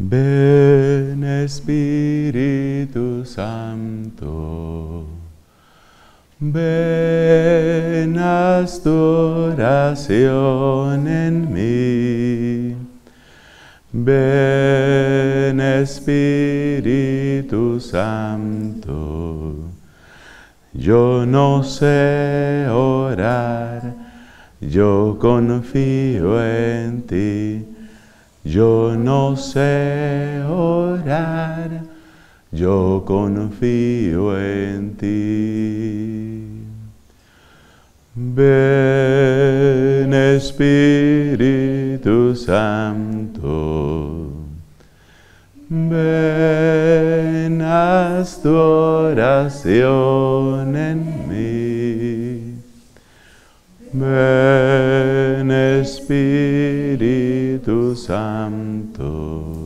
Ven Espíritu Santo, ven, haz tu oración en mí. Ven Espíritu Santo, yo no sé orar, yo confío en ti. Yo no sé orar, yo confío en ti. Ven Espíritu Santo, ven, haz tu oración en mí. Ven Espíritu Santo,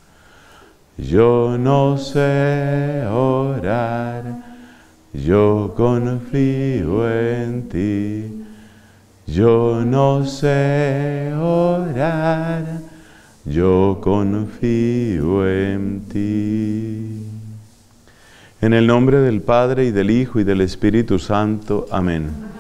yo no sé orar, yo confío en ti. Yo no sé orar, yo confío en ti. En el nombre del Padre, y del Hijo, y del Espíritu Santo. Amén.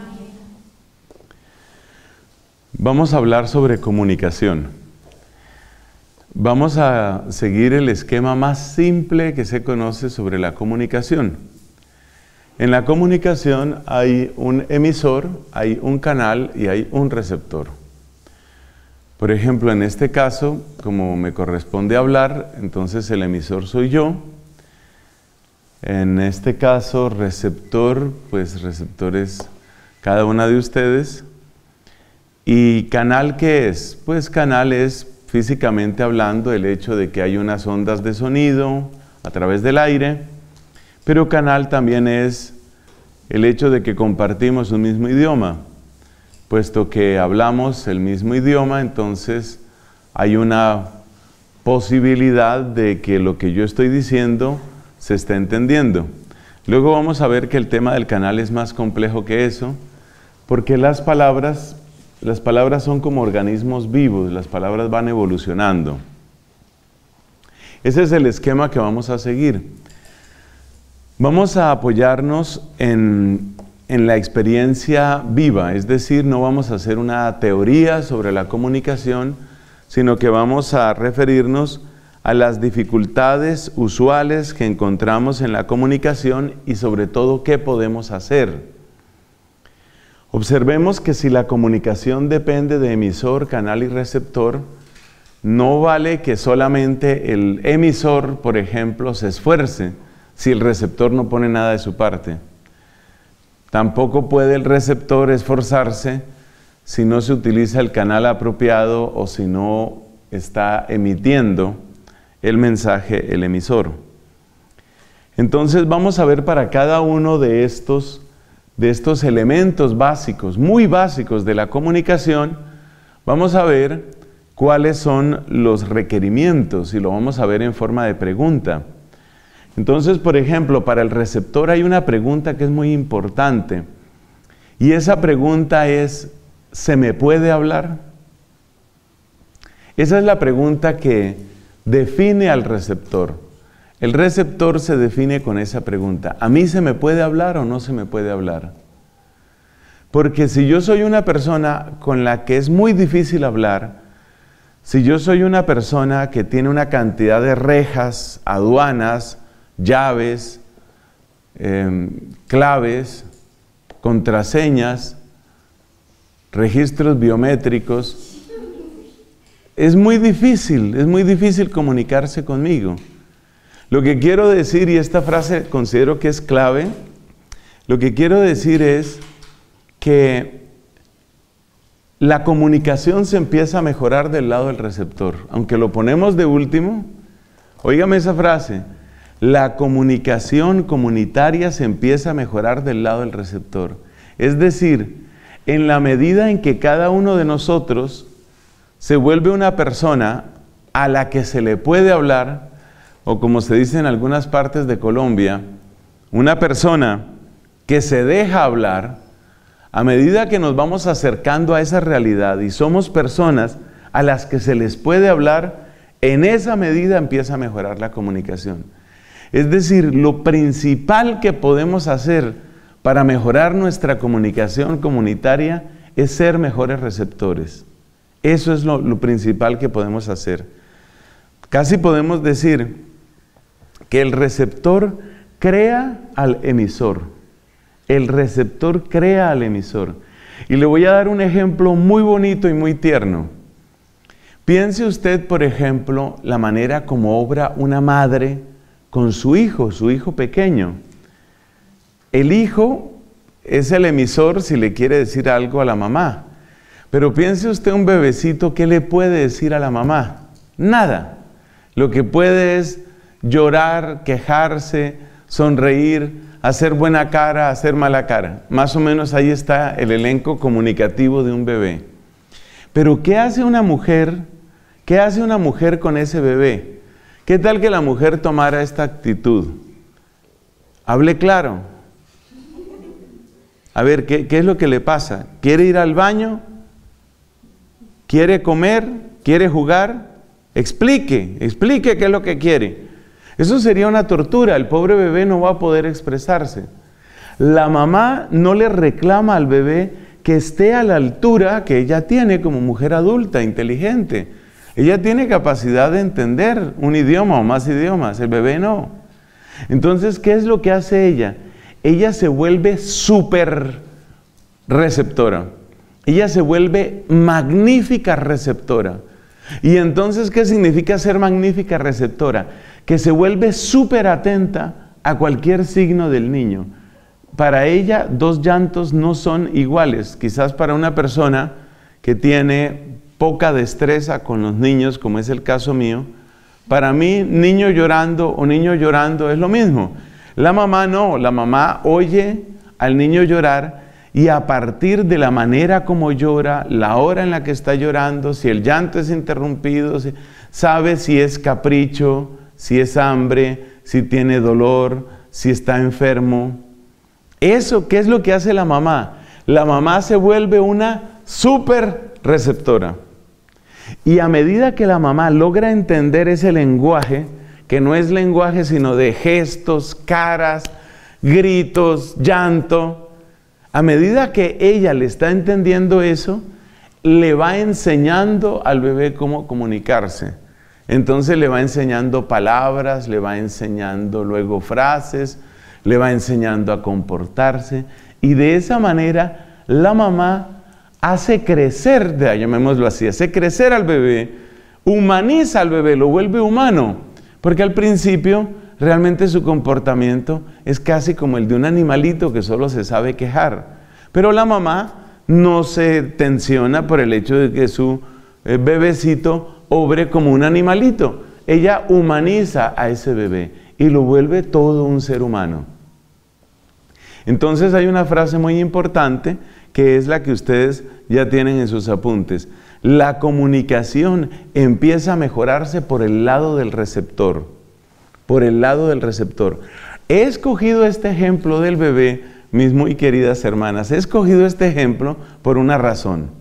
Vamos a hablar sobre comunicación. Vamos a seguir el esquema más simple que se conoce sobre la comunicación. En la comunicación hay un emisor, hay un canal y hay un receptor. Por ejemplo, en este caso, como me corresponde hablar, entonces el emisor soy yo. En este caso, receptor, pues receptor es cada una de ustedes. ¿Y canal qué es? Pues canal es, físicamente hablando, el hecho de que hay unas ondas de sonido a través del aire, pero canal también es el hecho de que compartimos un mismo idioma. Puesto que hablamos el mismo idioma, entonces hay una posibilidad de que lo que yo estoy diciendo se esté entendiendo. Luego vamos a ver que el tema del canal es más complejo que eso, porque las palabras son como organismos vivos, las palabras van evolucionando. Ese es el esquema que vamos a seguir. Vamos a apoyarnos en la experiencia viva, es decir, no vamos a hacer una teoría sobre la comunicación, sino que vamos a referirnos a las dificultades usuales que encontramos en la comunicación y sobre todo qué podemos hacer. Observemos que si la comunicación depende de emisor, canal y receptor, no vale que solamente el emisor, por ejemplo, se esfuerce si el receptor no pone nada de su parte. Tampoco puede el receptor esforzarse si no se utiliza el canal apropiado o si no está emitiendo el mensaje el emisor. Entonces vamos a ver para cada uno de estos elementos básicos, muy básicos de la comunicación, vamos a ver cuáles son los requerimientos y lo vamos a ver en forma de pregunta. Entonces, por ejemplo, para el receptor hay una pregunta que es muy importante y esa pregunta es, ¿se me puede hablar? Esa es la pregunta que define al receptor. El receptor se define con esa pregunta. ¿A mí se me puede hablar o no se me puede hablar? Porque si yo soy una persona con la que es muy difícil hablar, si yo soy una persona que tiene una cantidad de rejas, aduanas, llaves, claves, contraseñas, registros biométricos, es muy difícil comunicarse conmigo. Lo que quiero decir, y esta frase considero que es clave, lo que quiero decir es que la comunicación se empieza a mejorar del lado del receptor. Aunque lo ponemos de último, óigame esa frase, la comunicación comunitaria se empieza a mejorar del lado del receptor. Es decir, en la medida en que cada uno de nosotros se vuelve una persona a la que se le puede hablar, o como se dice en algunas partes de Colombia, una persona que se deja hablar, a medida que nos vamos acercando a esa realidad y somos personas a las que se les puede hablar, En esa medida empieza a mejorar la comunicación. Es decir, lo principal que podemos hacer para mejorar nuestra comunicación comunitaria es ser mejores receptores. Eso es lo principal que podemos hacer. Casi podemos decir que el receptor crea al emisor. El receptor crea al emisor. Y le voy a dar un ejemplo muy bonito y muy tierno. Piense usted, por ejemplo, la manera como obra una madre con su hijo pequeño. El hijo es el emisor si le quiere decir algo a la mamá. Pero piense usted un bebecito, ¿qué le puede decir a la mamá? Nada. Lo que puede es llorar, quejarse, sonreír, hacer buena cara, hacer mala cara. Más o menos ahí está el elenco comunicativo de un bebé. Pero ¿qué hace una mujer? ¿Qué hace una mujer con ese bebé? ¿Qué tal que la mujer tomara esta actitud? Hable claro. A ver, ¿qué es lo que le pasa? ¿Quiere ir al baño? ¿Quiere comer? ¿Quiere jugar? Explique qué es lo que quiere. Eso sería una tortura, el pobre bebé no va a poder expresarse. La mamá no le reclama al bebé que esté a la altura que ella tiene como mujer adulta, inteligente. Ella tiene capacidad de entender un idioma o más idiomas, el bebé no. Entonces, ¿qué es lo que hace ella? Ella se vuelve súper receptora. Ella se vuelve magnífica receptora. Y entonces, ¿qué significa ser magnífica receptora? Que se vuelve súper atenta a cualquier signo del niño. Para ella, dos llantos no son iguales. Quizás para una persona que tiene poca destreza con los niños, como es el caso mío, para mí, niño llorando o niño llorando es lo mismo. La mamá no, la mamá oye al niño llorar y a partir de la manera como llora, la hora en la que está llorando, si el llanto es interrumpido, sabe si es capricho, si es hambre, si tiene dolor, si está enfermo. Eso, ¿qué es lo que hace la mamá? La mamá se vuelve una súper receptora. Y a medida que la mamá logra entender ese lenguaje, que no es lenguaje sino de gestos, caras, gritos, llanto, a medida que ella le está entendiendo eso, le va enseñando al bebé cómo comunicarse. Entonces le va enseñando palabras, le va enseñando luego frases, le va enseñando a comportarse. Y de esa manera la mamá hace crecer, llamémoslo así, hace crecer al bebé, humaniza al bebé, lo vuelve humano. Porque al principio realmente su comportamiento es casi como el de un animalito que solo se sabe quejar. Pero la mamá no se tensiona por el hecho de que su bebecito obre como un animalito. Ella humaniza a ese bebé y lo vuelve todo un ser humano. Entonces hay una frase muy importante que es la que ustedes ya tienen en sus apuntes. La comunicación empieza a mejorarse por el lado del receptor. Por el lado del receptor. He escogido este ejemplo del bebé, mis muy queridas hermanas. He escogido este ejemplo por una razón.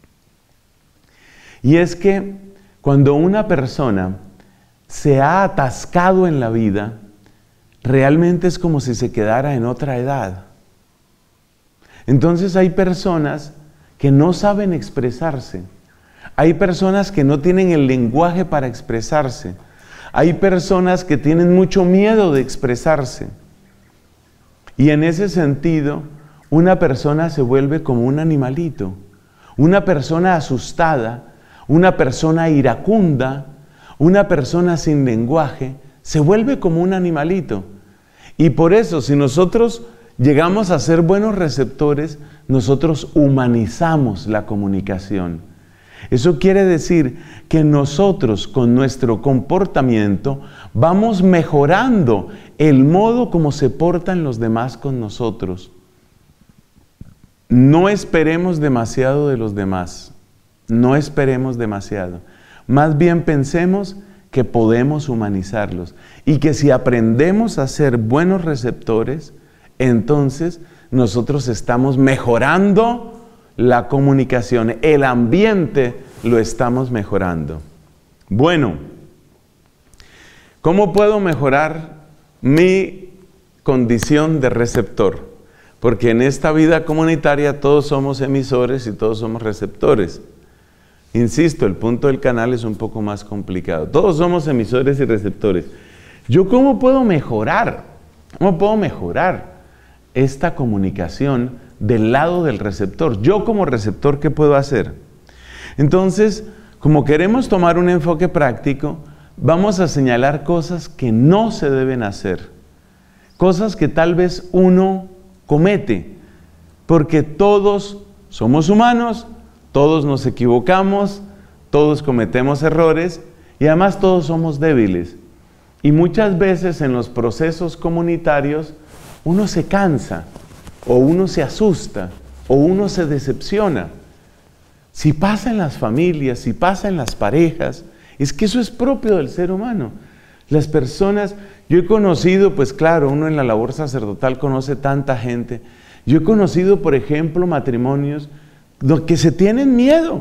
Y es que cuando una persona se ha atascado en la vida, realmente es como si se quedara en otra edad. Entonces hay personas que no saben expresarse. Hay personas que no tienen el lenguaje para expresarse. Hay personas que tienen mucho miedo de expresarse. Y en ese sentido, una persona se vuelve como un animalito. Una persona asustada, una persona iracunda, una persona sin lenguaje, se vuelve como un animalito. Y por eso, si nosotros llegamos a ser buenos receptores, nosotros humanizamos la comunicación. Eso quiere decir que nosotros con nuestro comportamiento vamos mejorando el modo como se portan los demás con nosotros. No esperemos demasiado de los demás, no esperemos demasiado. Más bien pensemos que podemos humanizarlos y que si aprendemos a ser buenos receptores, entonces nosotros estamos mejorando la comunicación, el ambiente lo estamos mejorando. Bueno, ¿Cómo puedo mejorar mi condición de receptor? Porque en esta vida comunitaria todos somos emisores y todos somos receptores. Insisto, el punto del canal es un poco más complicado. Todos somos emisores y receptores. ¿Yo cómo puedo mejorar? ¿Cómo puedo mejorar esta comunicación del lado del receptor? Yo como receptor, ¿qué puedo hacer? Entonces, como queremos tomar un enfoque práctico, vamos a señalar cosas que no se deben hacer. Cosas que tal vez uno comete, porque todos somos humanos, todos nos equivocamos, todos cometemos errores y además todos somos débiles. Y muchas veces en los procesos comunitarios uno se cansa, o uno se asusta, o uno se decepciona. Si pasa en las familias, si pasa en las parejas, es que eso es propio del ser humano. Las personas, yo he conocido, pues claro, uno en la labor sacerdotal conoce tanta gente. Yo he conocido, por ejemplo, matrimonios que se tienen miedo.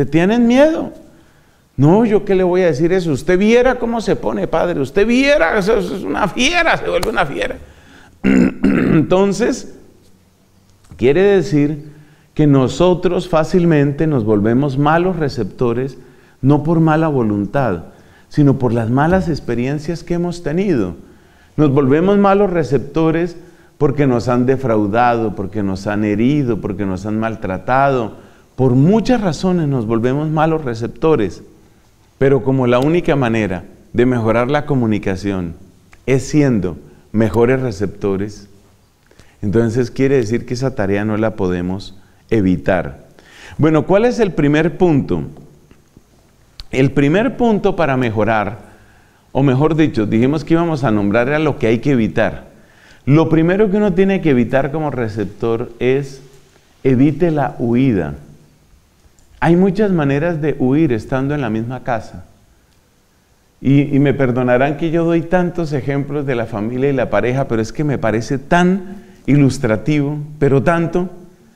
No, ¿yo qué le voy a decir eso? Usted viera cómo se pone, padre. Usted viera, eso es una fiera, se vuelve una fiera. Entonces, quiere decir que nosotros fácilmente nos volvemos malos receptores, no por mala voluntad, sino por las malas experiencias que hemos tenido. Nos volvemos malos receptores porque nos han defraudado, porque nos han herido, porque nos han maltratado. Por muchas razones nos volvemos malos receptores. Pero como la única manera de mejorar la comunicación es siendo mejores receptores, entonces quiere decir que esa tarea no la podemos evitar. Bueno, ¿cuál es el primer punto? El primer punto para mejorar, o mejor dicho, dijimos que íbamos a nombrar a lo que hay que evitar. Lo primero que uno tiene que evitar como receptor es evite la huida. Hay muchas maneras de huir estando en la misma casa. Y me perdonarán que yo doy tantos ejemplos de la familia y la pareja, pero es que me parece tan ilustrativo, pero tanto.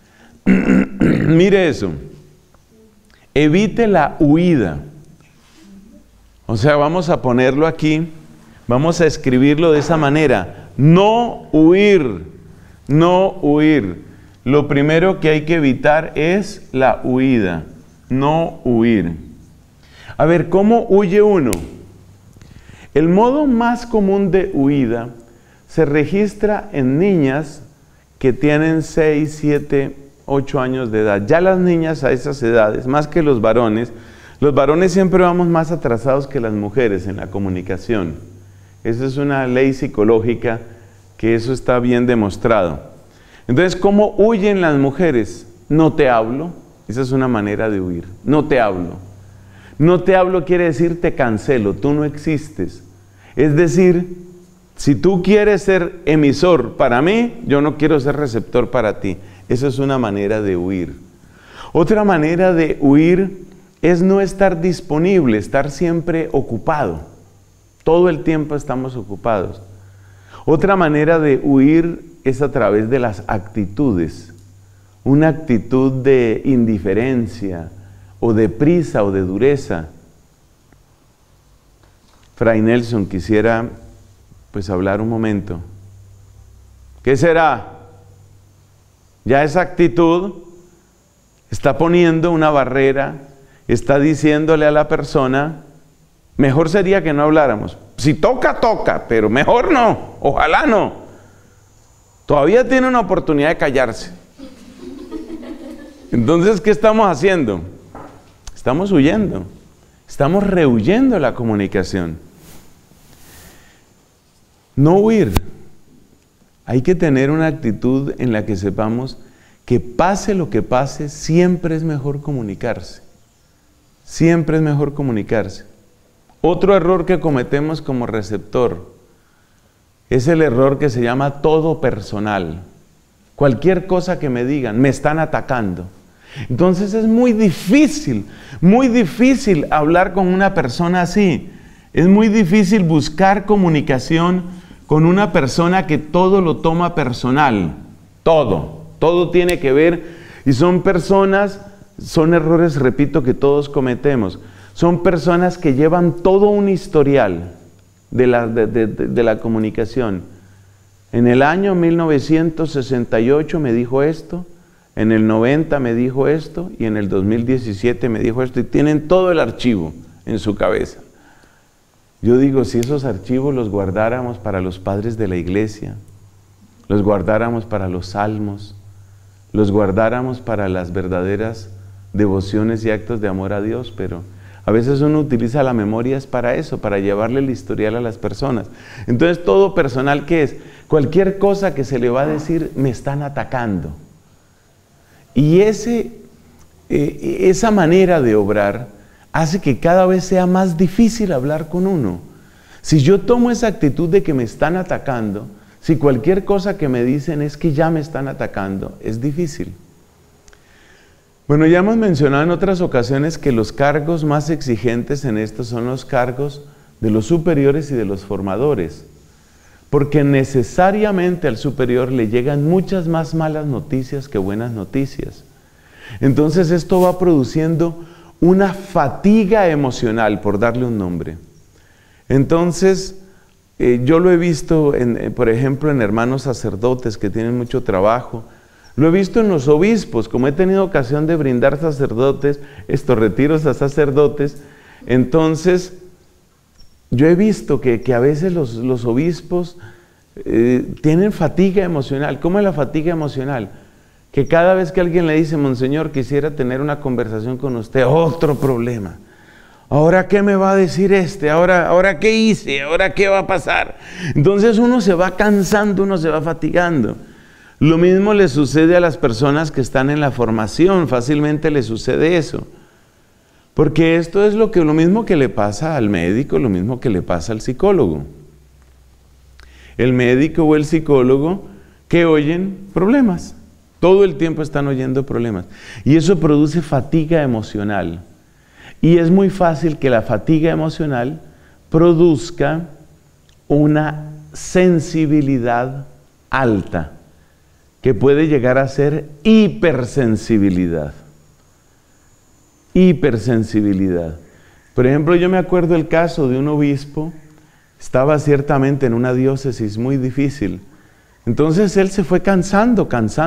Mire eso. Evite la huida. O sea, vamos a ponerlo aquí, vamos a escribirlo de esa manera. No huir, no huir. Lo primero que hay que evitar es la huida, no huir. A ver, ¿cómo huye uno? El modo más común de huida se registra en niñas que tienen 6, 7, 8 años de edad. Ya las niñas a esas edades, más que los varones siempre vamos más atrasados que las mujeres en la comunicación. Esa es una ley psicológica que eso está bien demostrado. Entonces, ¿cómo huyen las mujeres? No te hablo. Esa es una manera de huir. No te hablo. No te hablo quiere decir te cancelo, tú no existes. Es decir, si tú quieres ser emisor para mí, yo no quiero ser receptor para ti. Esa es una manera de huir. Otra manera de huir es no estar disponible, estar siempre ocupado. Todo el tiempo estamos ocupados. Otra manera de huir es a través de las actitudes. Una actitud de indiferencia, o de prisa, o de dureza. Fray Nelson, quisiera pues hablar un momento. ¿Qué será? Ya esa actitud está poniendo una barrera, está diciéndole a la persona, mejor sería que no habláramos. Si toca, toca, pero mejor no, ojalá no. Todavía tiene una oportunidad de callarse. Entonces, ¿qué estamos haciendo? Estamos huyendo, estamos rehuyendo la comunicación. No huir. Hay que tener una actitud en la que sepamos que pase lo que pase, siempre es mejor comunicarse. Siempre es mejor comunicarse. Otro error que cometemos como receptor es el error que se llama todo personal. Cualquier cosa que me digan, me están atacando. Entonces es muy difícil hablar con una persona así. Es muy difícil buscar comunicación con una persona que todo lo toma personal. Todo tiene que ver, y son errores, repito, que todos cometemos. Son personas que llevan todo un historial de la comunicación. En el año 1968 me dijo esto, en el 90 me dijo esto y en el 2017 me dijo esto, y tienen todo el archivo en su cabeza. Yo digo, si esos archivos los guardáramos para los padres de la iglesia, los guardáramos para los salmos, los guardáramos para las verdaderas devociones y actos de amor a Dios, pero a veces uno utiliza la memoria es para eso, para llevarle el historial a las personas. Entonces todo personal, ¿qué es? Cualquier cosa que se le va a decir, me están atacando. Y esa manera de obrar hace que cada vez sea más difícil hablar con uno. Si yo tomo esa actitud de que me están atacando, si cualquier cosa que me dicen es que ya me están atacando, es difícil. Bueno, ya hemos mencionado en otras ocasiones que los cargos más exigentes en esto son los cargos de los superiores y de los formadores, porque necesariamente al superior le llegan muchas más malas noticias que buenas noticias. Entonces esto va produciendo una fatiga emocional, por darle un nombre. Entonces, yo lo he visto, por ejemplo, en hermanos sacerdotes que tienen mucho trabajo. Lo he visto en los obispos, como he tenido ocasión de brindar retiros a sacerdotes. Entonces, yo he visto que a veces los obispos tienen fatiga emocional. ¿Cómo es la fatiga emocional? Que cada vez que alguien le dice, Monseñor, quisiera tener una conversación con usted, otro problema. ¿Ahora qué me va a decir este? ¿Ahora qué hice? ¿Ahora qué va a pasar? Entonces uno se va cansando, uno se va fatigando. Lo mismo le sucede a las personas que están en la formación, fácilmente les sucede eso. Porque esto es lo mismo que le pasa al médico, lo mismo que le pasa al psicólogo. El médico o el psicólogo que oyen problemas. Todo el tiempo están oyendo problemas. Y eso produce fatiga emocional. Y es muy fácil que la fatiga emocional produzca una sensibilidad alta, que puede llegar a ser hipersensibilidad. Hipersensibilidad. Por ejemplo, yo me acuerdo el caso de un obispo, estaba ciertamente en una diócesis muy difícil. Entonces él se fue cansando.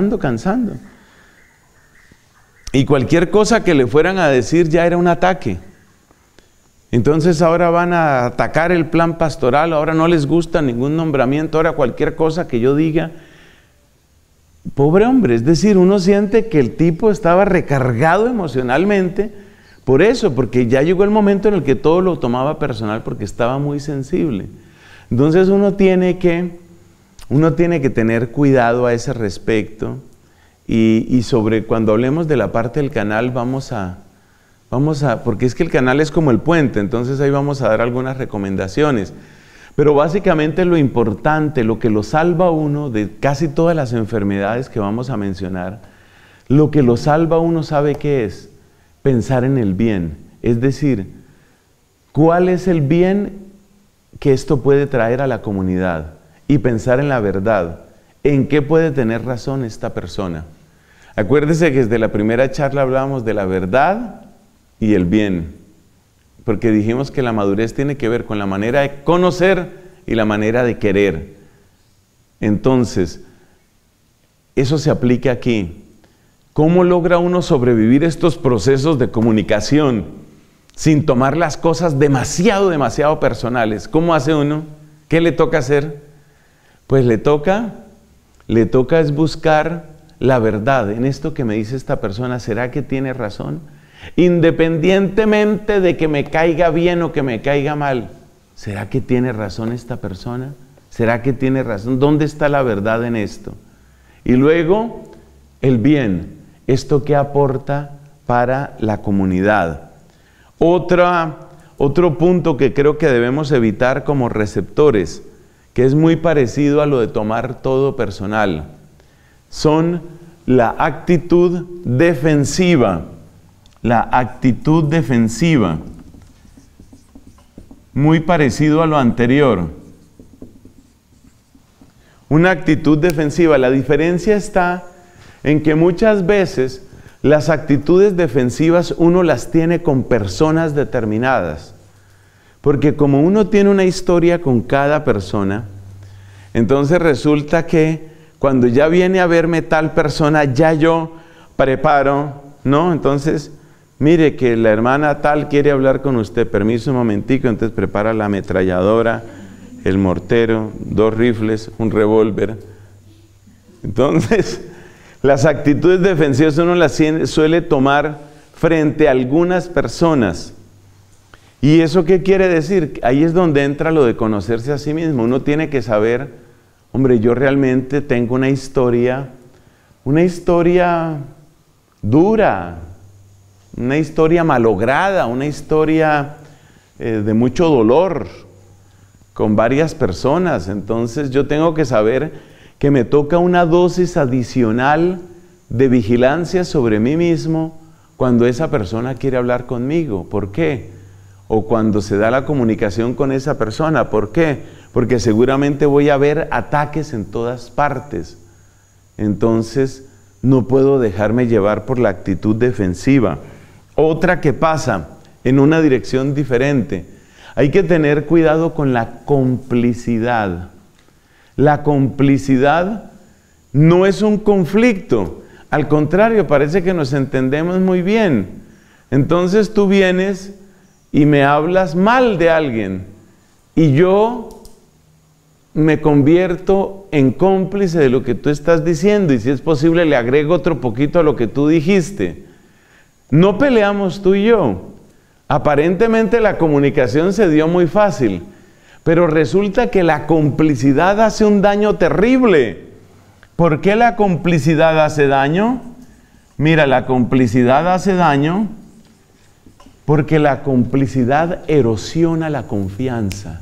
Y cualquier cosa que le fueran a decir ya era un ataque. Entonces ahora van a atacar el plan pastoral, ahora no les gusta ningún nombramiento, ahora cualquier cosa que yo diga. Pobre hombre, es decir, uno siente que el tipo estaba recargado emocionalmente por eso, porque ya llegó el momento en el que todo lo tomaba personal porque estaba muy sensible. Entonces uno tiene que tener cuidado a ese respecto y sobre cuando hablemos de la parte del canal vamos a, porque es que el canal es como el puente, entonces ahí vamos a dar algunas recomendaciones. Pero básicamente lo importante, lo que lo salva a uno de casi todas las enfermedades que vamos a mencionar, lo que lo salva a uno, ¿sabe qué es? Pensar en el bien. Es decir, ¿cuál es el bien que esto puede traer a la comunidad? Y pensar en la verdad. ¿En qué puede tener razón esta persona? Acuérdese que desde la primera charla hablábamos de la verdad y el bien. Porque dijimos que la madurez tiene que ver con la manera de conocer y la manera de querer. Entonces, eso se aplica aquí. ¿Cómo logra uno sobrevivir estos procesos de comunicación sin tomar las cosas demasiado personales? ¿Cómo hace uno? ¿Qué le toca hacer? Pues le toca es buscar la verdad en esto que me dice esta persona. ¿Será que tiene razón? Independientemente de que me caiga bien o que me caiga mal, ¿será que tiene razón esta persona? ¿Será que tiene razón? ¿Dónde está la verdad en esto? Y luego, el bien, esto que aporta para la comunidad. Otro punto que creo que debemos evitar como receptores, que es muy parecido a lo de tomar todo personal, son la actitud defensiva. La actitud defensiva, muy parecido a lo anterior. Una actitud defensiva, la diferencia está en que muchas veces las actitudes defensivas uno las tiene con personas determinadas. Porque como uno tiene una historia con cada persona, entonces resulta que cuando ya viene a verme tal persona, ya yo preparo, ¿no? Entonces, mire que la hermana tal quiere hablar con usted, permiso un momentico, entonces prepara la ametralladora, el mortero, 2 rifles, un revólver. Entonces, las actitudes defensivas uno las suele tomar frente a algunas personas. ¿Y eso qué quiere decir? Ahí es donde entra lo de conocerse a sí mismo. Uno tiene que saber, hombre, yo realmente tengo una historia dura, una historia malograda, una historia de mucho dolor con varias personas. Entonces yo tengo que saber que me toca una dosis adicional de vigilancia sobre mí mismo cuando esa persona quiere hablar conmigo. ¿Por qué? O cuando se da la comunicación con esa persona. ¿Por qué? Porque seguramente voy a ver ataques en todas partes. Entonces no puedo dejarme llevar por la actitud defensiva. Otra que pasa en una dirección diferente. Hay que tener cuidado con la complicidad. La complicidad no es un conflicto. Al contrario, parece que nos entendemos muy bien. Entonces tú vienes y me hablas mal de alguien y yo me convierto en cómplice de lo que tú estás diciendo y si es posible le agrego otro poquito a lo que tú dijiste. No peleamos tú y yo. Aparentemente la comunicación se dio muy fácil, pero resulta que la complicidad hace un daño terrible. ¿Por qué la complicidad hace daño? Mira, la complicidad hace daño porque la complicidad erosiona la confianza.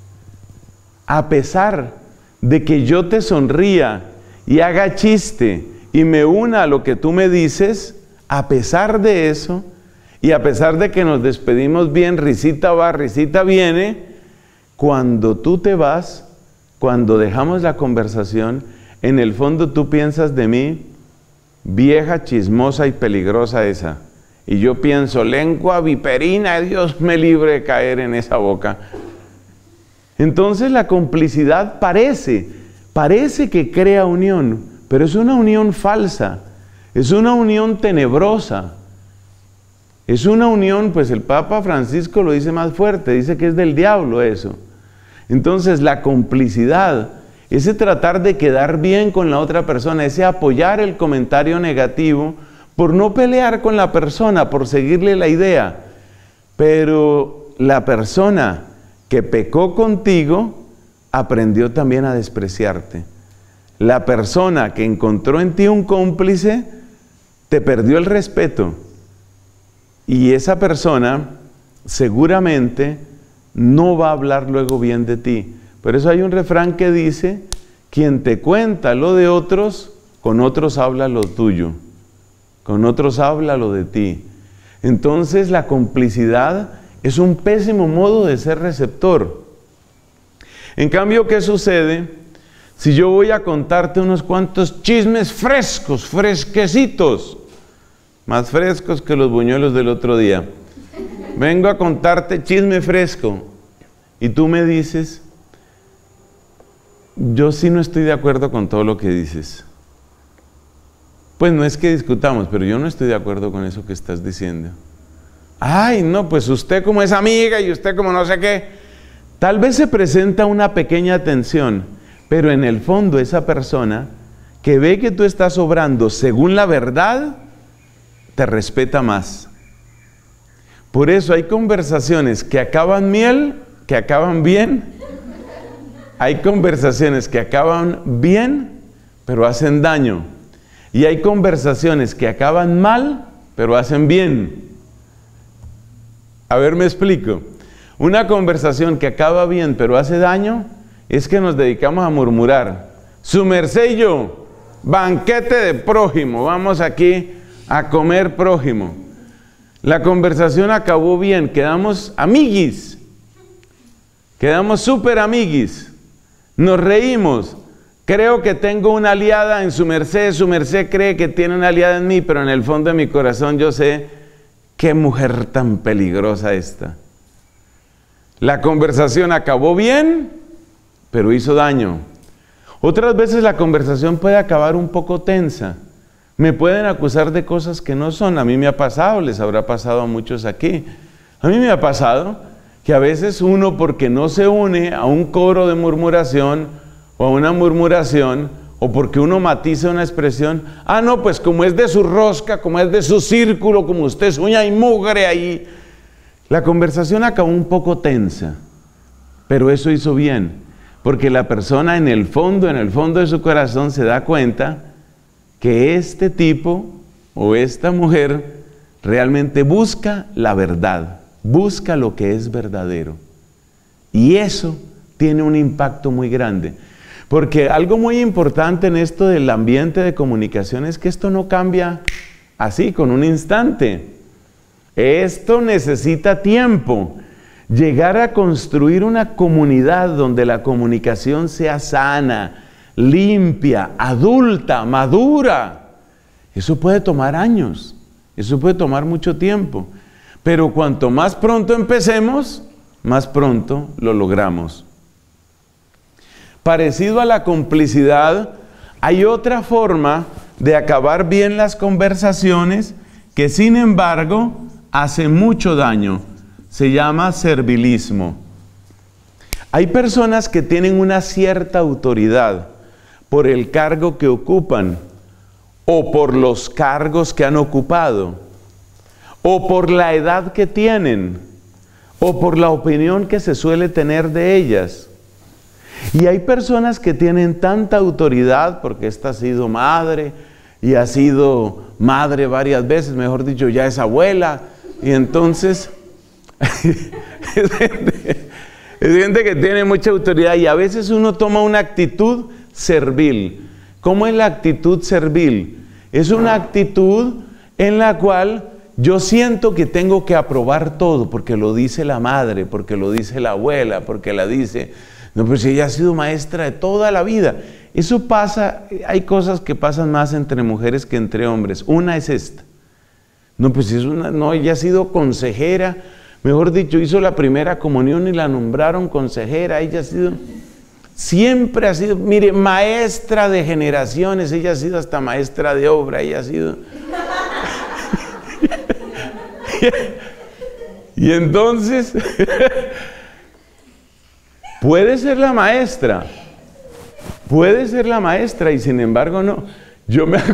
A pesar de que yo te sonría y haga chiste y me una a lo que tú me dices, a pesar de eso, y a pesar de que nos despedimos bien, risita va, risita viene, cuando tú te vas, cuando dejamos la conversación, en el fondo tú piensas de mí, vieja, chismosa y peligrosa esa. Y yo pienso, lengua viperina, Dios me libre de caer en esa boca. Entonces la complicidad parece que crea unión, pero es una unión falsa, es una unión tenebrosa. Es una unión, pues el Papa Francisco lo dice más fuerte, dice que es del diablo eso. Entonces la complicidad, ese tratar de quedar bien con la otra persona, ese apoyar el comentario negativo, por no pelear con la persona, por seguirle la idea. Pero la persona que pecó contigo, aprendió también a despreciarte. La persona que encontró en ti un cómplice, te perdió el respeto. Y esa persona seguramente no va a hablar luego bien de ti. Por eso hay un refrán que dice, quien te cuenta lo de otros, con otros habla lo tuyo. Con otros habla lo de ti. Entonces la complicidad es un pésimo modo de ser receptor. En cambio, ¿qué sucede? Si yo voy a contarte unos cuantos chismes frescos, fresquecitos, más frescos que los buñuelos del otro día. Vengo a contarte chisme fresco. Y tú me dices, yo sí no estoy de acuerdo con todo lo que dices. Pues no es que discutamos, pero yo no estoy de acuerdo con eso que estás diciendo. Ay, no, pues usted como es amiga y usted como no sé qué. Tal vez se presenta una pequeña tensión, pero en el fondo esa persona que ve que tú estás obrando según la verdad, te respeta más. Por eso hay conversaciones que acaban miel, que acaban bien. Hay conversaciones que acaban bien, pero hacen daño. Y hay conversaciones que acaban mal, pero hacen bien. A ver, me explico. Una conversación que acaba bien, pero hace daño, es que nos dedicamos a murmurar. Su merced y yo, banquete de prójimo, vamos aquí a comer prójimo. La conversación acabó bien, quedamos amiguis, quedamos súper amiguis, nos reímos. Creo que tengo una aliada en su merced cree que tiene una aliada en mí, pero en el fondo de mi corazón yo sé qué mujer tan peligrosa esta. La conversación acabó bien, pero hizo daño. Otras veces la conversación puede acabar un poco tensa. Me pueden acusar de cosas que no son. A mí me ha pasado, les habrá pasado a muchos aquí. A mí me ha pasado que a veces uno, porque no se une a un coro de murmuración o a una murmuración, o porque uno matiza una expresión, no, pues como es de su rosca, como es de su círculo, como usted es uña y mugre ahí. La conversación acabó un poco tensa, pero eso hizo bien, porque la persona en el fondo de su corazón se da cuenta que este tipo o esta mujer realmente busca la verdad, busca lo que es verdadero. Y eso tiene un impacto muy grande. Porque algo muy importante en esto del ambiente de comunicación es que esto no cambia así, con un instante. Esto necesita tiempo. Llegar a construir una comunidad donde la comunicación sea sana, limpia, adulta, madura. Eso puede tomar años, eso puede tomar mucho tiempo. Pero cuanto más pronto empecemos, más pronto lo logramos. Parecido a la complicidad, hay otra forma de acabar bien las conversaciones que, sin embargo, hace mucho daño. Se llama servilismo. Hay personas que tienen una cierta autoridad por el cargo que ocupan, o por los cargos que han ocupado, o por la edad que tienen, o por la opinión que se suele tener de ellas. Y hay personas que tienen tanta autoridad, porque esta ha sido madre, y ha sido madre varias veces, mejor dicho, ya es abuela, y entonces es gente que tiene mucha autoridad, y a veces uno toma una actitud servil. ¿Cómo es la actitud servil? Es una actitud en la cual yo siento que tengo que aprobar todo, porque lo dice la madre, porque lo dice la abuela, porque la dice... No, pero si ella ha sido maestra de toda la vida. Eso pasa, hay cosas que pasan más entre mujeres que entre hombres. Una es esta. No, pues es una, no, ella ha sido consejera, mejor dicho, hizo la primera comunión y la nombraron consejera. Ella ha sido, siempre ha sido, mire, maestra de generaciones, ella ha sido hasta maestra de obra, ella ha sido... Y entonces... Puede ser la maestra y sin embargo no. Yo me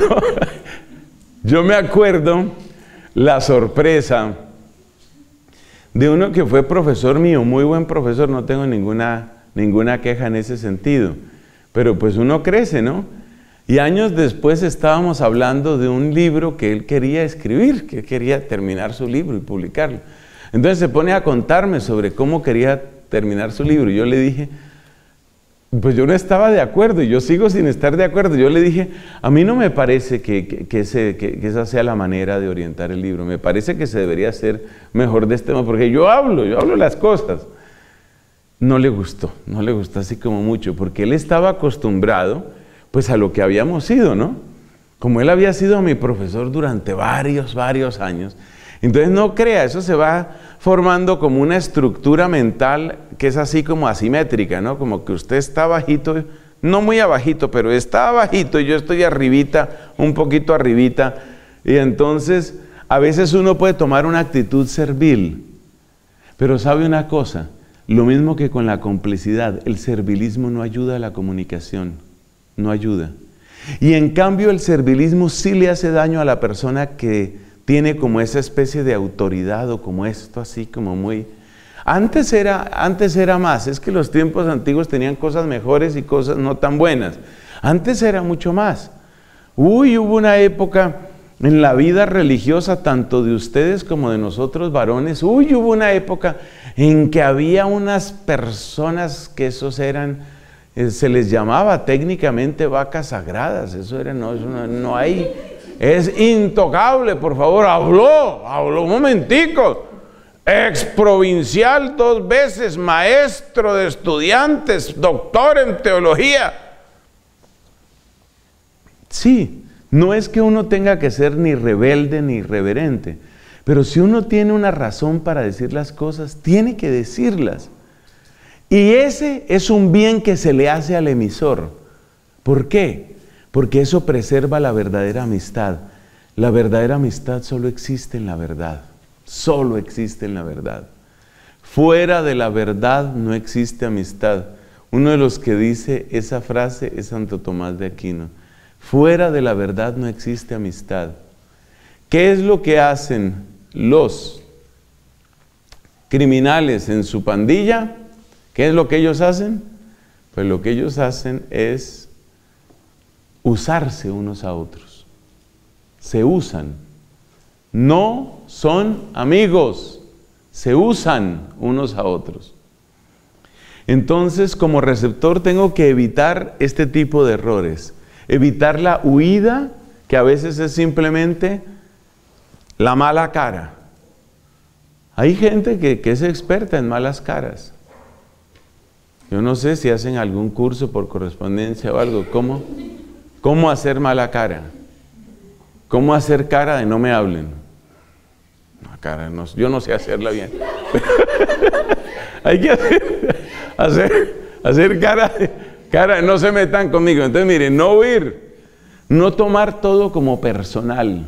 acuerdo la sorpresa de uno que fue profesor mío, muy buen profesor, no tengo ninguna queja en ese sentido, pero pues uno crece, ¿no? Y años después estábamos hablando de un libro que él quería escribir, que él quería terminar su libro y publicarlo. Entonces se pone a contarme sobre cómo quería terminar su libro. Y yo le dije, pues yo no estaba de acuerdo, y yo sigo sin estar de acuerdo. Yo le dije, a mí no me parece que esa sea la manera de orientar el libro. Me parece que se debería hacer mejor de este modo, porque yo hablo las cosas. No le gustó así como mucho, porque él estaba acostumbrado pues a lo que habíamos sido, ¿no? Como él había sido mi profesor durante varios años. Entonces no crea, eso se va formando como una estructura mental que es así como asimétrica, ¿no? Como que usted está bajito, no muy abajito, pero está bajito y yo estoy arribita, un poquito arribita. Y entonces a veces uno puede tomar una actitud servil. Pero ¿sabe una cosa? Lo mismo que con la complicidad, el servilismo no ayuda a la comunicación, no ayuda. Y en cambio el servilismo sí le hace daño a la persona que tiene como esa especie de autoridad o como esto así como muy... Antes era más, es que los tiempos antiguos tenían cosas mejores y cosas no tan buenas. Antes era mucho más. Hubo una época en la vida religiosa, tanto de ustedes como de nosotros varones, hubo una época en que había unas personas que esos eran, se les llamaba técnicamente vacas sagradas, eso era, no hay... Es intocable, por favor, habló un momentico, exprovincial 2 veces, maestro de estudiantes, doctor en teología. Sí, no es que uno tenga que ser ni rebelde ni irreverente, Pero si uno tiene una razón para decir las cosas, tiene que decirlas. Y ese es un bien que se le hace al emisor. ¿Por qué? Porque eso preserva la verdadera amistad. La verdadera amistad solo existe en la verdad. Solo existe en la verdad. Fuera de la verdad no existe amistad. Uno de los que dice esa frase es Santo Tomás de Aquino. Fuera de la verdad no existe amistad. ¿Qué es lo que hacen los criminales en su pandilla? ¿Qué es lo que ellos hacen? Pues lo que ellos hacen es usarse unos a otros. Se usan. No son amigos. Se usan unos a otros. Entonces, como receptor tengo que evitar este tipo de errores. Evitar la huida, que a veces es simplemente la mala cara. Hay gente que es experta en malas caras. Yo no sé si hacen algún curso por correspondencia o algo. ¿Cómo hacer mala cara? ¿Cómo hacer cara de no me hablen? No, cara, no, yo no sé hacerla bien. Hay que hacer cara de no se metan conmigo. Entonces, miren, no huir, no tomar todo como personal.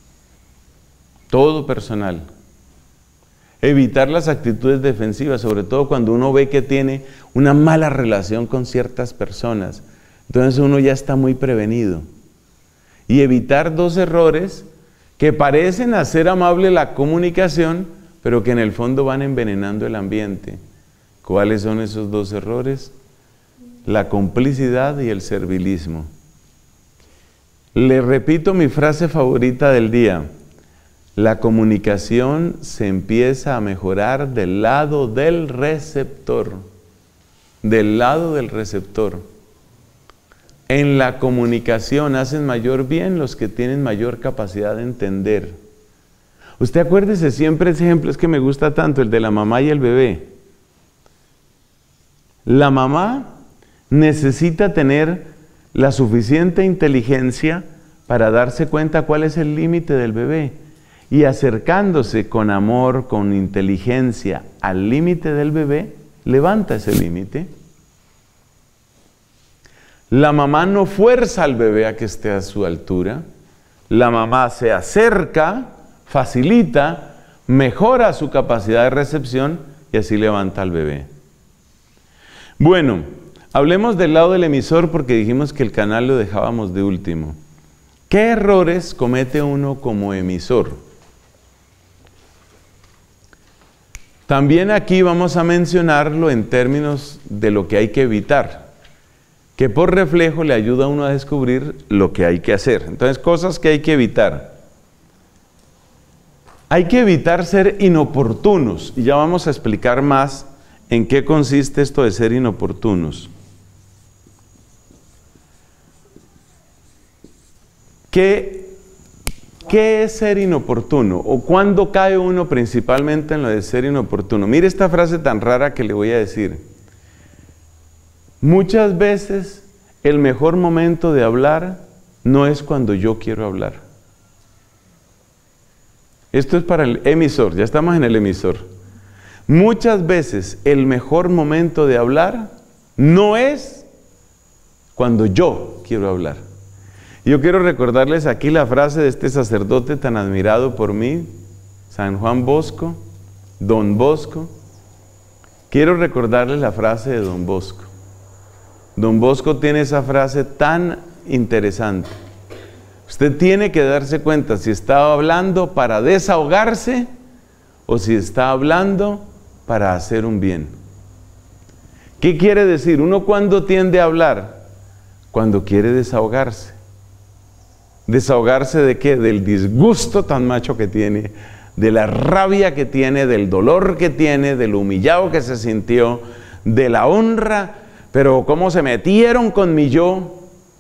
Todo personal. Evitar las actitudes defensivas, sobre todo cuando uno ve que tiene una mala relación con ciertas personas. Entonces uno ya está muy prevenido. Y evitar dos errores que parecen hacer amable la comunicación, pero que en el fondo van envenenando el ambiente. ¿Cuáles son esos dos errores? La complicidad y el servilismo. Le repito mi frase favorita del día. La comunicación se empieza a mejorar del lado del receptor. Del lado del receptor. En la comunicación hacen mayor bien los que tienen mayor capacidad de entender. Usted acuérdese siempre ese ejemplo, es que me gusta tanto, el de la mamá y el bebé. La mamá necesita tener la suficiente inteligencia para darse cuenta cuál es el límite del bebé. Y acercándose con amor, con inteligencia al límite del bebé, levanta ese límite. La mamá no fuerza al bebé a que esté a su altura. La mamá se acerca, facilita, mejora su capacidad de recepción y así levanta al bebé. Bueno, hablemos del lado del emisor porque dijimos que el canal lo dejábamos de último. ¿Qué errores comete uno como emisor? También aquí vamos a mencionarlo en términos de lo que hay que evitar, que por reflejo le ayuda a uno a descubrir lo que hay que hacer. Entonces, cosas que hay que evitar. Hay que evitar ser inoportunos, y ya vamos a explicar más en qué consiste esto de ser inoportunos. ¿Qué es ser inoportuno? ¿O cuándo cae uno principalmente en lo de ser inoportuno? Mire esta frase tan rara que le voy a decir. Muchas veces el mejor momento de hablar no es cuando yo quiero hablar. Esto es para el emisor, ya estamos en el emisor. Muchas veces el mejor momento de hablar no es cuando yo quiero hablar. Yo quiero recordarles aquí la frase de este sacerdote tan admirado por mí, San Juan Bosco, Don Bosco. Quiero recordarles la frase de Don Bosco. Don Bosco tiene esa frase tan interesante. Usted tiene que darse cuenta si está hablando para desahogarse o si está hablando para hacer un bien. ¿Qué quiere decir? Uno cuando tiende a hablar, cuando quiere desahogarse. ¿Desahogarse de qué? Del disgusto tan macho que tiene, de la rabia que tiene, del dolor que tiene, del humillado que se sintió, de la honra, pero cómo se metieron con mi yo.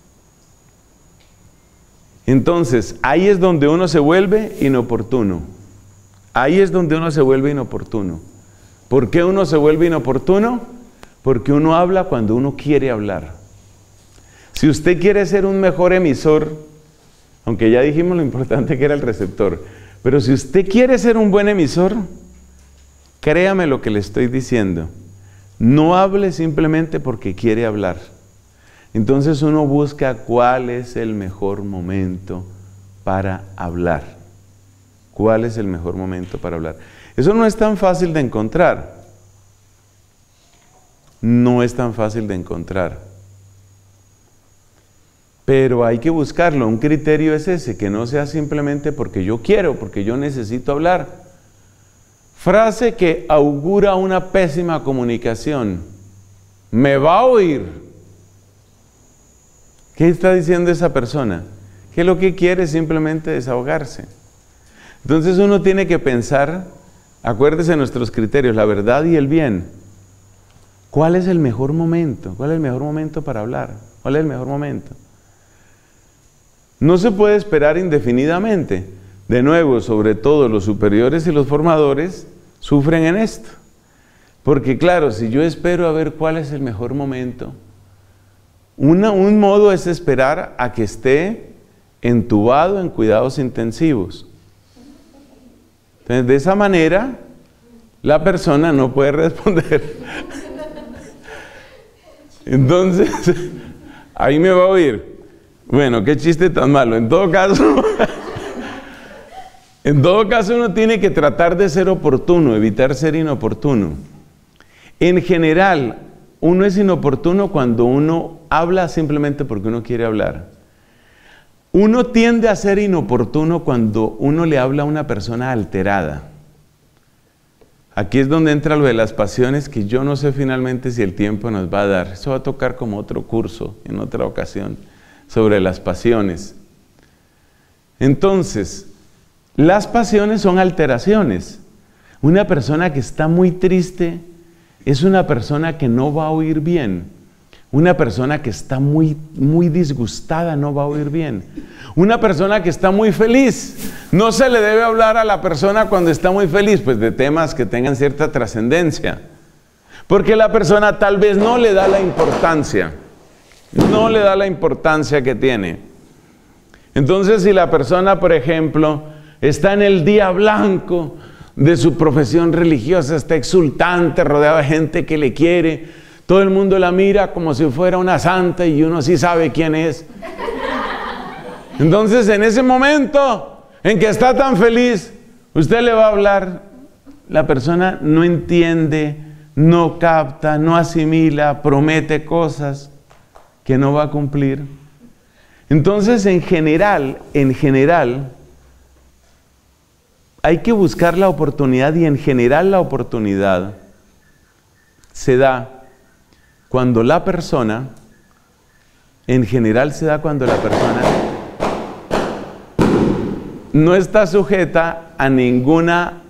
Entonces, ahí es donde uno se vuelve inoportuno. Ahí es donde uno se vuelve inoportuno. ¿Por qué uno se vuelve inoportuno? Porque uno habla cuando uno quiere hablar. Si usted quiere ser un mejor emisor, aunque ya dijimos lo importante que era el receptor, Pero si usted quiere ser un buen emisor, créame lo que le estoy diciendo. No hable simplemente porque quiere hablar. Entonces uno busca cuál es el mejor momento para hablar. ¿Cuál es el mejor momento para hablar? Eso no es tan fácil de encontrar. No es tan fácil de encontrar. Pero hay que buscarlo. Un criterio es ese, que no sea simplemente porque yo quiero, porque yo necesito hablar. Frase que augura una pésima comunicación. ¿Me va a oír? ¿Qué está diciendo esa persona? Que lo que quiere es simplemente desahogarse. Entonces uno tiene que pensar, acuérdese de nuestros criterios, la verdad y el bien. ¿Cuál es el mejor momento? ¿Cuál es el mejor momento para hablar? ¿Cuál es el mejor momento? No se puede esperar indefinidamente. De nuevo, sobre todo los superiores y los formadores sufren en esto. Porque claro, si yo espero a ver cuál es el mejor momento, un modo es esperar a que esté entubado en cuidados intensivos. Entonces, de esa manera, la persona no puede responder. Entonces, ahí me va a oír. Bueno, qué chiste tan malo. En todo caso, uno tiene que tratar de ser oportuno, evitar ser inoportuno. En general, uno es inoportuno cuando uno habla simplemente porque uno quiere hablar. Uno tiende a ser inoportuno cuando uno le habla a una persona alterada. Aquí es donde entra lo de las pasiones, que yo no sé finalmente si el tiempo nos va a dar. Eso va a tocar como otro curso en otra ocasión sobre las pasiones. Entonces, las pasiones son alteraciones. Una persona que está muy triste es una persona que no va a oír bien. Una persona que está muy disgustada no va a oír bien. Una persona que está muy feliz, no se le debe hablar a la persona cuando está muy feliz, pues de temas que tengan cierta trascendencia. Porque la persona tal vez no le da la importancia, que tiene. Entonces, si la persona, por ejemplo, está en el día blanco de su profesión religiosa, está exultante, rodeado de gente que le quiere, todo el mundo la mira como si fuera una santa y uno sí sabe quién es. Entonces, en ese momento en que está tan feliz, usted le va a hablar, la persona no entiende, no capta, no asimila, promete cosas que no va a cumplir. Entonces, en general, hay que buscar la oportunidad, y en general la oportunidad se da cuando la persona, no está sujeta a ningún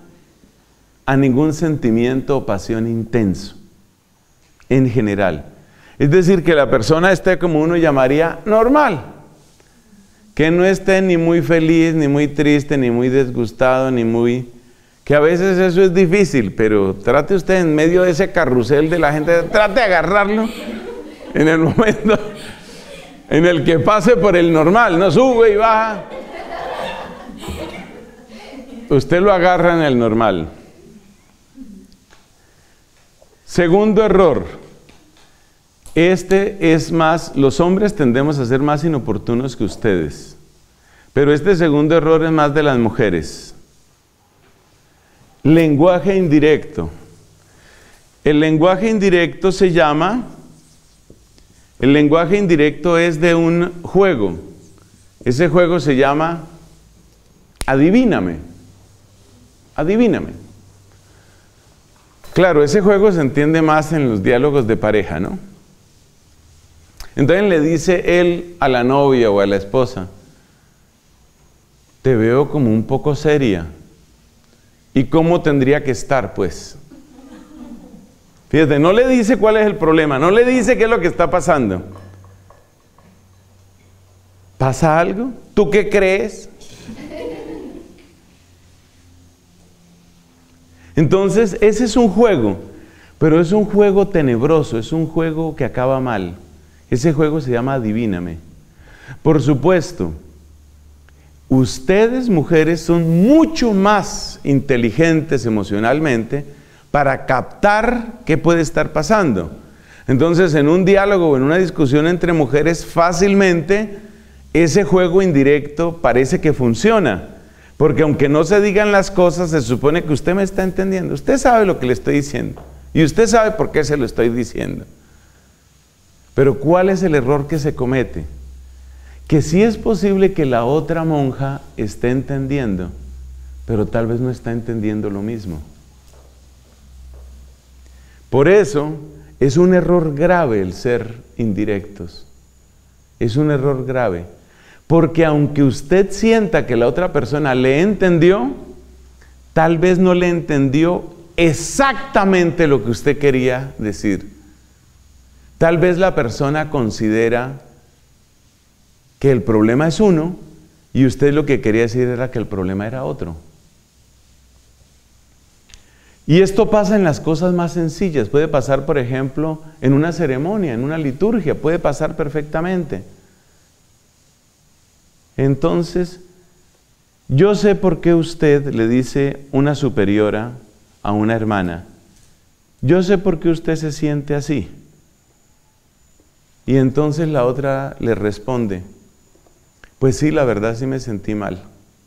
sentimiento o pasión intenso, en general. Es decir, que la persona esté como uno llamaría normal, que no esté ni muy feliz, ni muy triste, ni muy disgustado, que a veces eso es difícil, pero trate usted en medio de ese carrusel de la gente, trate de agarrarlo en el momento en el que pase por el normal, no sube y baja. Usted lo agarra en el normal. Segundo error. Los hombres tendemos a ser más inoportunos que ustedes, pero este segundo error es más de las mujeres. Lenguaje indirecto. El lenguaje indirecto es de un juego. Ese juego se llama adivíname. Adivíname. Claro, ese juego se entiende más en los diálogos de pareja, ¿no? Entonces le dice él a la novia o a la esposa: te veo como un poco seria. ¿Y cómo tendría que estar, pues? Fíjate, no le dice cuál es el problema, no le dice qué es lo que está pasando. ¿Pasa algo? ¿Tú qué crees? Entonces, ese es un juego, pero es un juego tenebroso, es un juego que acaba mal. Ese juego se llama adivíname. Por supuesto, ustedes mujeres son mucho más inteligentes emocionalmente para captar qué puede estar pasando. Entonces, en un diálogo o en una discusión entre mujeres, fácilmente ese juego indirecto parece que funciona. Porque aunque no se digan las cosas, se supone que usted me está entendiendo. Usted sabe lo que le estoy diciendo. Y usted sabe por qué se lo estoy diciendo. Pero ¿cuál es el error que se comete? Que sí es posible que la otra monja esté entendiendo, pero tal vez no está entendiendo lo mismo. Por eso es un error grave el ser indirectos. Es un error grave. Porque aunque usted sienta que la otra persona le entendió, tal vez no le entendió exactamente lo que usted quería decir. Tal vez la persona considera que el problema es uno y usted lo que quería decir era que el problema era otro. Y esto pasa en las cosas más sencillas. Puede pasar, por ejemplo, en una ceremonia, en una liturgia, puede pasar perfectamente. Entonces, yo sé por qué usted le dice una superiora a una hermana. Yo sé por qué usted se siente así. Y entonces la otra le responde, pues sí, la verdad sí me sentí mal.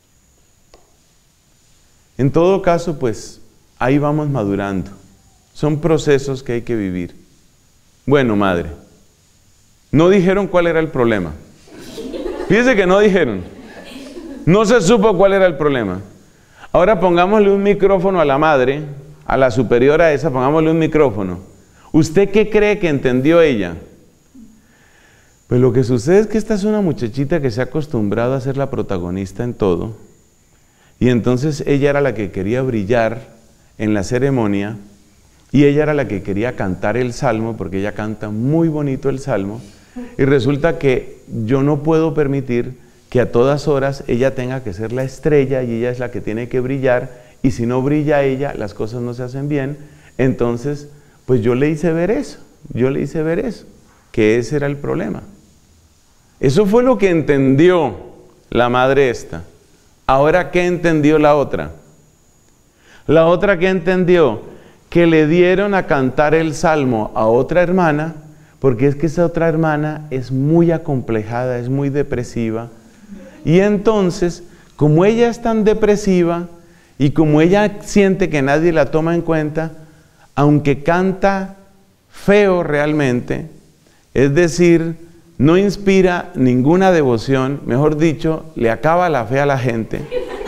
En todo caso, pues, ahí vamos madurando. Son procesos que hay que vivir. Bueno, madre, no dijeron cuál era el problema. Fíjese que no dijeron. No se supo cuál era el problema. Ahora pongámosle un micrófono a la madre, a la superiora esa, pongámosle un micrófono. ¿Usted qué cree que entendió ella? Pues lo que sucede es que esta es una muchachita que se ha acostumbrado a ser la protagonista en todo. Y entonces ella era la que quería brillar en la ceremonia y ella era la que quería cantar el salmo, porque ella canta muy bonito el salmo. Y resulta que yo no puedo permitir que a todas horas ella tenga que ser la estrella y ella es la que tiene que brillar, y si no brilla ella, las cosas no se hacen bien. Entonces, pues yo le hice ver eso, que ese era el problema. Eso fue lo que entendió la madre esta. Ahora, ¿qué entendió la otra? La otra que entendió que le dieron a cantar el salmo a otra hermana, porque es que esa otra hermana es muy acomplejada, es muy depresiva. Y entonces, como ella es tan depresiva y como ella siente que nadie la toma en cuenta, aunque canta feo realmente, es decir, no inspira ninguna devoción, mejor dicho, le acaba la fe a la gente,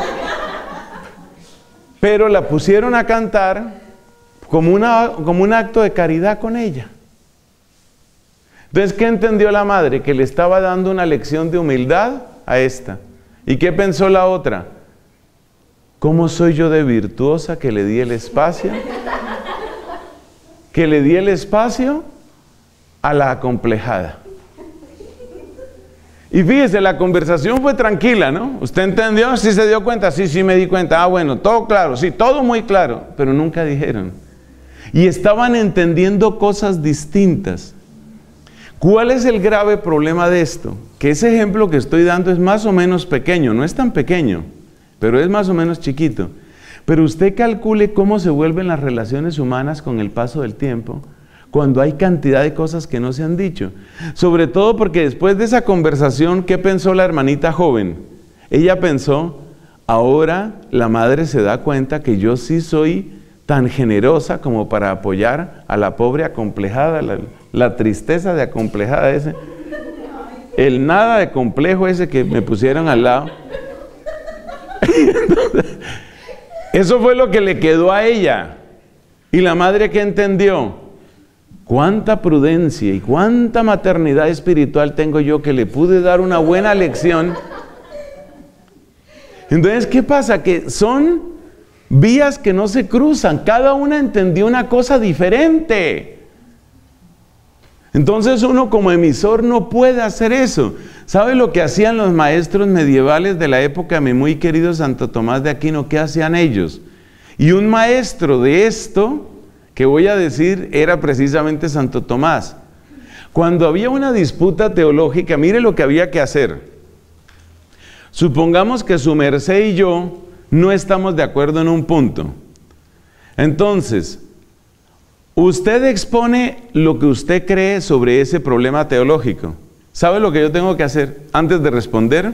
pero la pusieron a cantar como un acto de caridad con ella. Entonces, ¿qué entendió la madre? Que le estaba dando una lección de humildad a esta. ¿Y qué pensó la otra? ¿Cómo soy yo de virtuosa que le di el espacio? Que le di el espacio a la acomplejada. Y fíjese, la conversación fue tranquila, ¿no? ¿Usted entendió? ¿Sí se dio cuenta? Sí, sí me di cuenta. Ah, bueno, todo claro, sí, todo muy claro. Pero nunca dijeron. Y estaban entendiendo cosas distintas. ¿Cuál es el grave problema de esto? Que ese ejemplo que estoy dando es más o menos pequeño, no es tan pequeño, pero es más o menos chiquito. Pero usted calcule cómo se vuelven las relaciones humanas con el paso del tiempo, cuando hay cantidad de cosas que no se han dicho. Sobre todo porque después de esa conversación, ¿qué pensó la hermanita joven? Ella pensó, ahora la madre se da cuenta que yo sí soy tan generosa como para apoyar a la pobre acomplejada, la tristeza de acomplejada ese, el nada de complejo ese que me pusieron al lado. Entonces, eso fue lo que le quedó a ella. Y la madre, ¿qué entendió? Cuánta prudencia y cuánta maternidad espiritual tengo yo, que le pude dar una buena lección. Entonces, ¿qué pasa? Que son vías que no se cruzan. Cada una entendió una cosa diferente. Entonces uno como emisor no puede hacer eso. ¿Sabe lo que hacían los maestros medievales de la época, mi muy querido Santo Tomás de Aquino? ¿Qué hacían ellos? Y un maestro de esto, que voy a decir, era precisamente Santo Tomás. Cuando había una disputa teológica, mire lo que había que hacer. Supongamos que su merced y yo no estamos de acuerdo en un punto. Entonces, usted expone lo que usted cree sobre ese problema teológico. ¿Sabe lo que yo tengo que hacer antes de responder?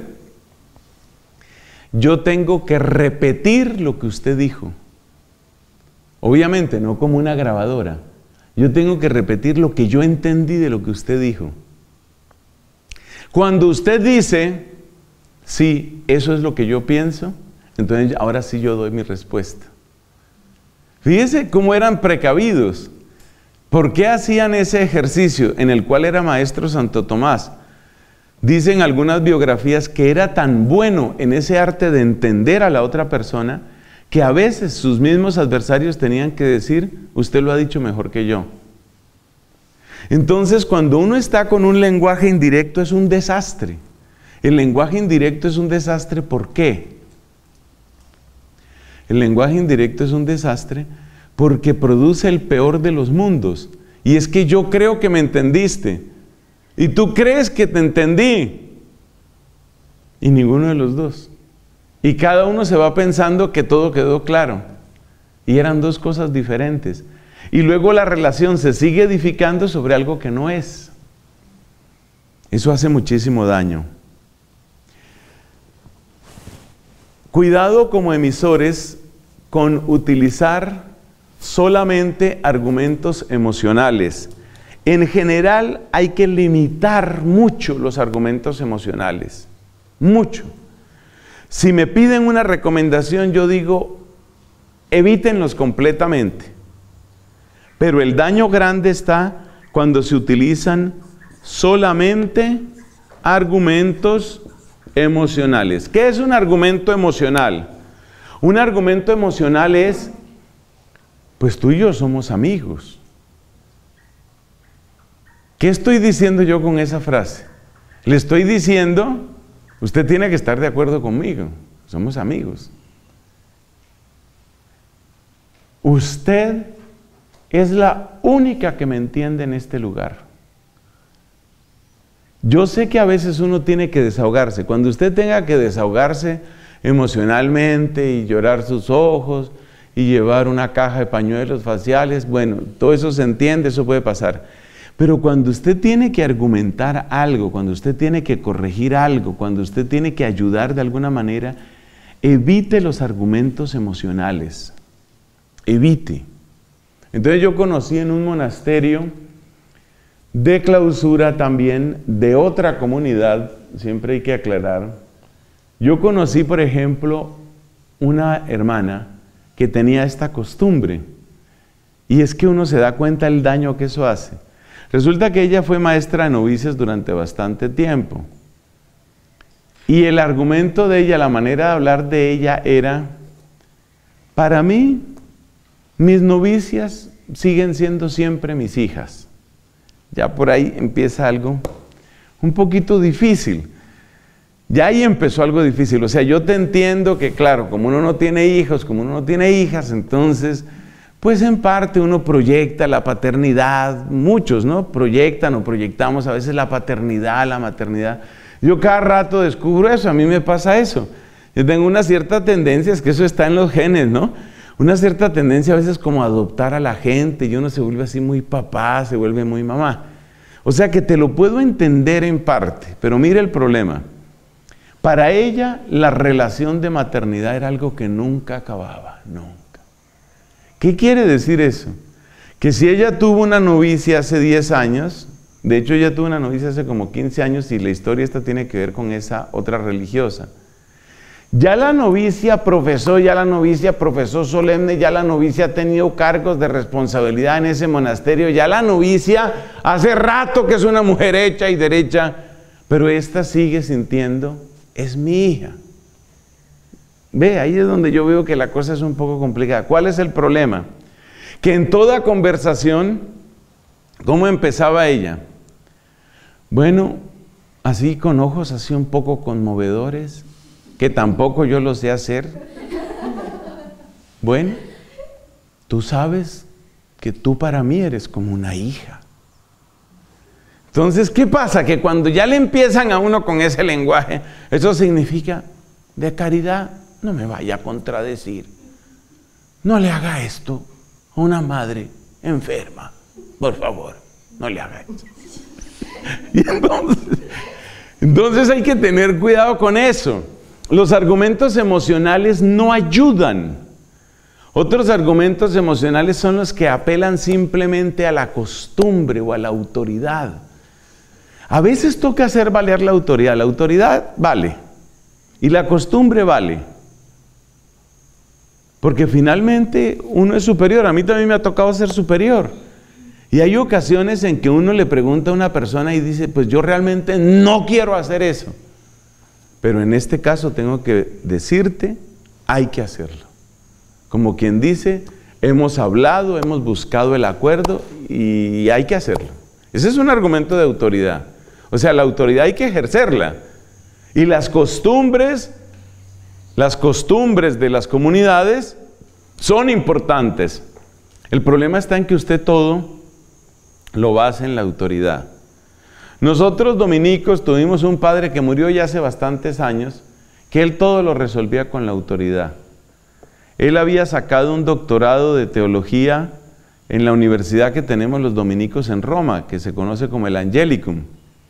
Yo tengo que repetir lo que usted dijo. Obviamente, no como una grabadora. Yo tengo que repetir lo que yo entendí de lo que usted dijo. Cuando usted dice, sí, eso es lo que yo pienso, entonces ahora sí yo doy mi respuesta. Fíjese cómo eran precavidos. ¿Por qué hacían ese ejercicio en el cual era maestro Santo Tomás? Dicen algunas biografías que era tan bueno en ese arte de entender a la otra persona que a veces sus mismos adversarios tenían que decir, usted lo ha dicho mejor que yo. Entonces, cuando uno está con un lenguaje indirecto es un desastre. El lenguaje indirecto es un desastre, ¿por qué? El lenguaje indirecto es un desastre porque produce el peor de los mundos. Y es que yo creo que me entendiste. Y tú crees que te entendí. Y ninguno de los dos. Y cada uno se va pensando que todo quedó claro. Y eran dos cosas diferentes. Y luego la relación se sigue edificando sobre algo que no es. Eso hace muchísimo daño. Cuidado como emisores con utilizar solamente argumentos emocionales. En general hay que limitar mucho los argumentos emocionales. Mucho. Si me piden una recomendación, yo digo, evítenlos completamente. Pero el daño grande está cuando se utilizan solamente argumentos emocionales. ¿Qué es un argumento emocional? Un argumento emocional es, pues tú y yo somos amigos. ¿Qué estoy diciendo yo con esa frase? Le estoy diciendo, usted tiene que estar de acuerdo conmigo, somos amigos. Usted es la única que me entiende en este lugar. Yo sé que a veces uno tiene que desahogarse. Cuando usted tenga que desahogarse emocionalmente y llorar sus ojos y llevar una caja de pañuelos faciales, bueno, todo eso se entiende, eso puede pasar. Pero cuando usted tiene que argumentar algo, cuando usted tiene que corregir algo, cuando usted tiene que ayudar de alguna manera, evite los argumentos emocionales. Evite. Entonces yo conocí en un monasterio de clausura también de otra comunidad, siempre hay que aclarar. Yo conocí, por ejemplo, una hermana que tenía esta costumbre, y es que uno se da cuenta del daño que eso hace. Resulta que ella fue maestra de novicias durante bastante tiempo, y el argumento de ella, la manera de hablar de ella era, para mí, mis novicias siguen siendo siempre mis hijas. Ya por ahí empieza algo un poquito difícil. Ya ahí empezó algo difícil. O sea, yo te entiendo que, claro, como uno no tiene hijos, como uno no tiene hijas, entonces, pues en parte uno proyecta la paternidad. Muchos, ¿no? Proyectan o proyectamos a veces la paternidad, la maternidad. Yo cada rato descubro eso, a mí me pasa eso. Yo tengo una cierta tendencia, es que eso está en los genes, ¿no? Una cierta tendencia a veces como a adoptar a la gente, y uno se vuelve así muy papá, se vuelve muy mamá. O sea que te lo puedo entender en parte, pero mire el problema. Para ella la relación de maternidad era algo que nunca acababa, nunca. ¿Qué quiere decir eso? Que si ella tuvo una novicia hace 10 años, de hecho ella tuvo una novicia hace como 15 años y la historia esta tiene que ver con esa otra religiosa. Ya la novicia profesó solemne, ya la novicia ha tenido cargos de responsabilidad en ese monasterio, ya la novicia hace rato que es una mujer hecha y derecha, pero esta sigue sintiendo, es mi hija. Ve, ahí es donde yo veo que la cosa es un poco complicada. ¿Cuál es el problema? Que en toda conversación, ¿cómo empezaba ella? Bueno, así con ojos así un poco conmovedores, que tampoco yo lo sé hacer. Bueno, tú sabes que tú para mí eres como una hija. Entonces, ¿qué pasa? Que cuando ya le empiezan a uno con ese lenguaje, eso significa de caridad, no me vaya a contradecir. No le haga esto a una madre enferma. Por favor, no le haga esto. Y entonces hay que tener cuidado con eso. Los argumentos emocionales no ayudan. Otros argumentos emocionales son los que apelan simplemente a la costumbre o a la autoridad. A veces toca hacer valer la autoridad. La autoridad vale. Y la costumbre vale. Porque finalmente uno es superior. A mí también me ha tocado ser superior. Y hay ocasiones en que uno le pregunta a una persona y dice, pues yo realmente no quiero hacer eso. Pero en este caso tengo que decirte, hay que hacerlo. Como quien dice, hemos hablado, hemos buscado el acuerdo y hay que hacerlo. Ese es un argumento de autoridad. O sea, la autoridad hay que ejercerla. Y las costumbres de las comunidades son importantes. El problema está en que usted todo lo basa en la autoridad. Nosotros dominicos tuvimos un padre que murió ya hace bastantes años, que él todo lo resolvía con la autoridad. Él había sacado un doctorado de teología en la universidad que tenemos los dominicos en Roma, que se conoce como el Angelicum.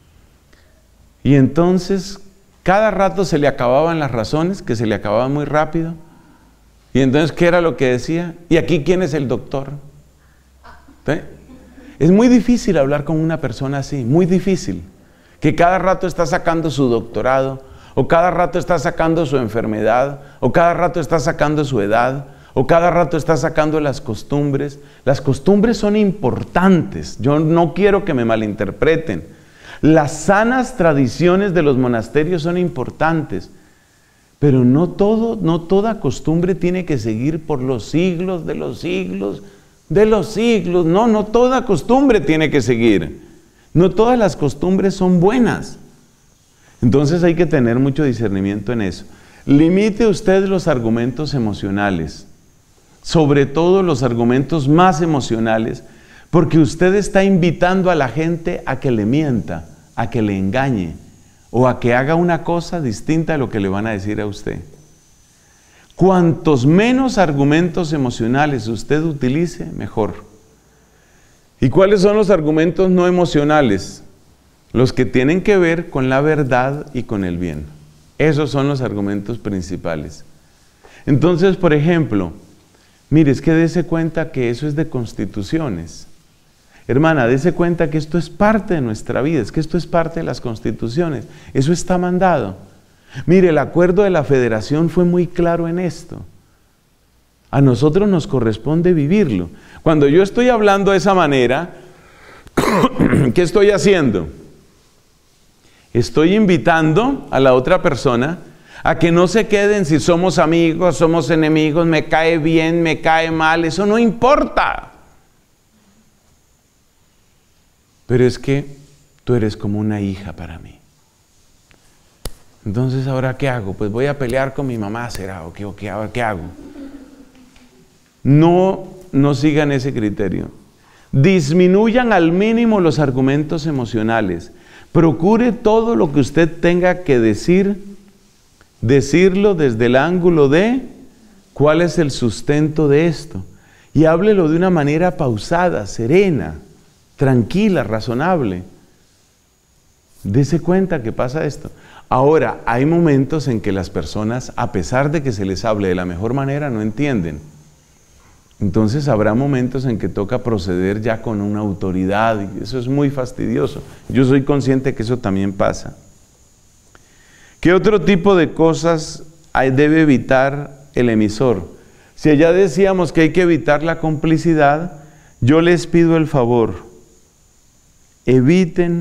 Y entonces, cada rato se le acababan las razones, que se le acababan muy rápido. Y entonces, ¿qué era lo que decía? ¿Y aquí quién es el doctor? ¿Sí? Es muy difícil hablar con una persona así, muy difícil. Que cada rato está sacando su doctorado, o cada rato está sacando su enfermedad, o cada rato está sacando su edad, o cada rato está sacando las costumbres. Las costumbres son importantes, yo no quiero que me malinterpreten. Las sanas tradiciones de los monasterios son importantes, pero no toda costumbre tiene que seguir por los siglos de los siglos de los siglos. No toda costumbre tiene que seguir. No todas las costumbres son buenas. Entonces hay que tener mucho discernimiento en eso. Limite usted los argumentos emocionales, sobre todo los argumentos más emocionales, porque usted está invitando a la gente a que le mienta, a que le engañe, o a que haga una cosa distinta a lo que le van a decir a usted. Cuantos menos argumentos emocionales usted utilice, mejor. ¿Y cuáles son los argumentos no emocionales? Los que tienen que ver con la verdad y con el bien. Esos son los argumentos principales. Entonces, por ejemplo, mire, es que dése cuenta que eso es de constituciones. Hermana, dése cuenta que esto es parte de nuestra vida, es que esto es parte de las constituciones. Eso está mandado. Mire, el acuerdo de la federación fue muy claro en esto. A nosotros nos corresponde vivirlo. Cuando yo estoy hablando de esa manera, ¿qué estoy haciendo? Estoy invitando a la otra persona a que no se queden si somos amigos, somos enemigos, me cae bien, me cae mal, eso no importa. Pero es que tú eres como una hija para mí. Entonces, ¿ahora qué hago? Pues voy a pelear con mi mamá, ¿será? ¿O qué hago? No sigan ese criterio. Disminuyan al mínimo los argumentos emocionales. Procure todo lo que usted tenga que decir, decirlo desde el ángulo de cuál es el sustento de esto. Y háblelo de una manera pausada, serena, tranquila, razonable. Dese cuenta que pasa esto. Ahora, hay momentos en que las personas, a pesar de que se les hable de la mejor manera, no entienden. Entonces habrá momentos en que toca proceder ya con una autoridad, y eso es muy fastidioso. Yo soy consciente que eso también pasa. ¿Qué otro tipo de cosas debe evitar el emisor? Si ya decíamos que hay que evitar la complicidad, yo les pido el favor, eviten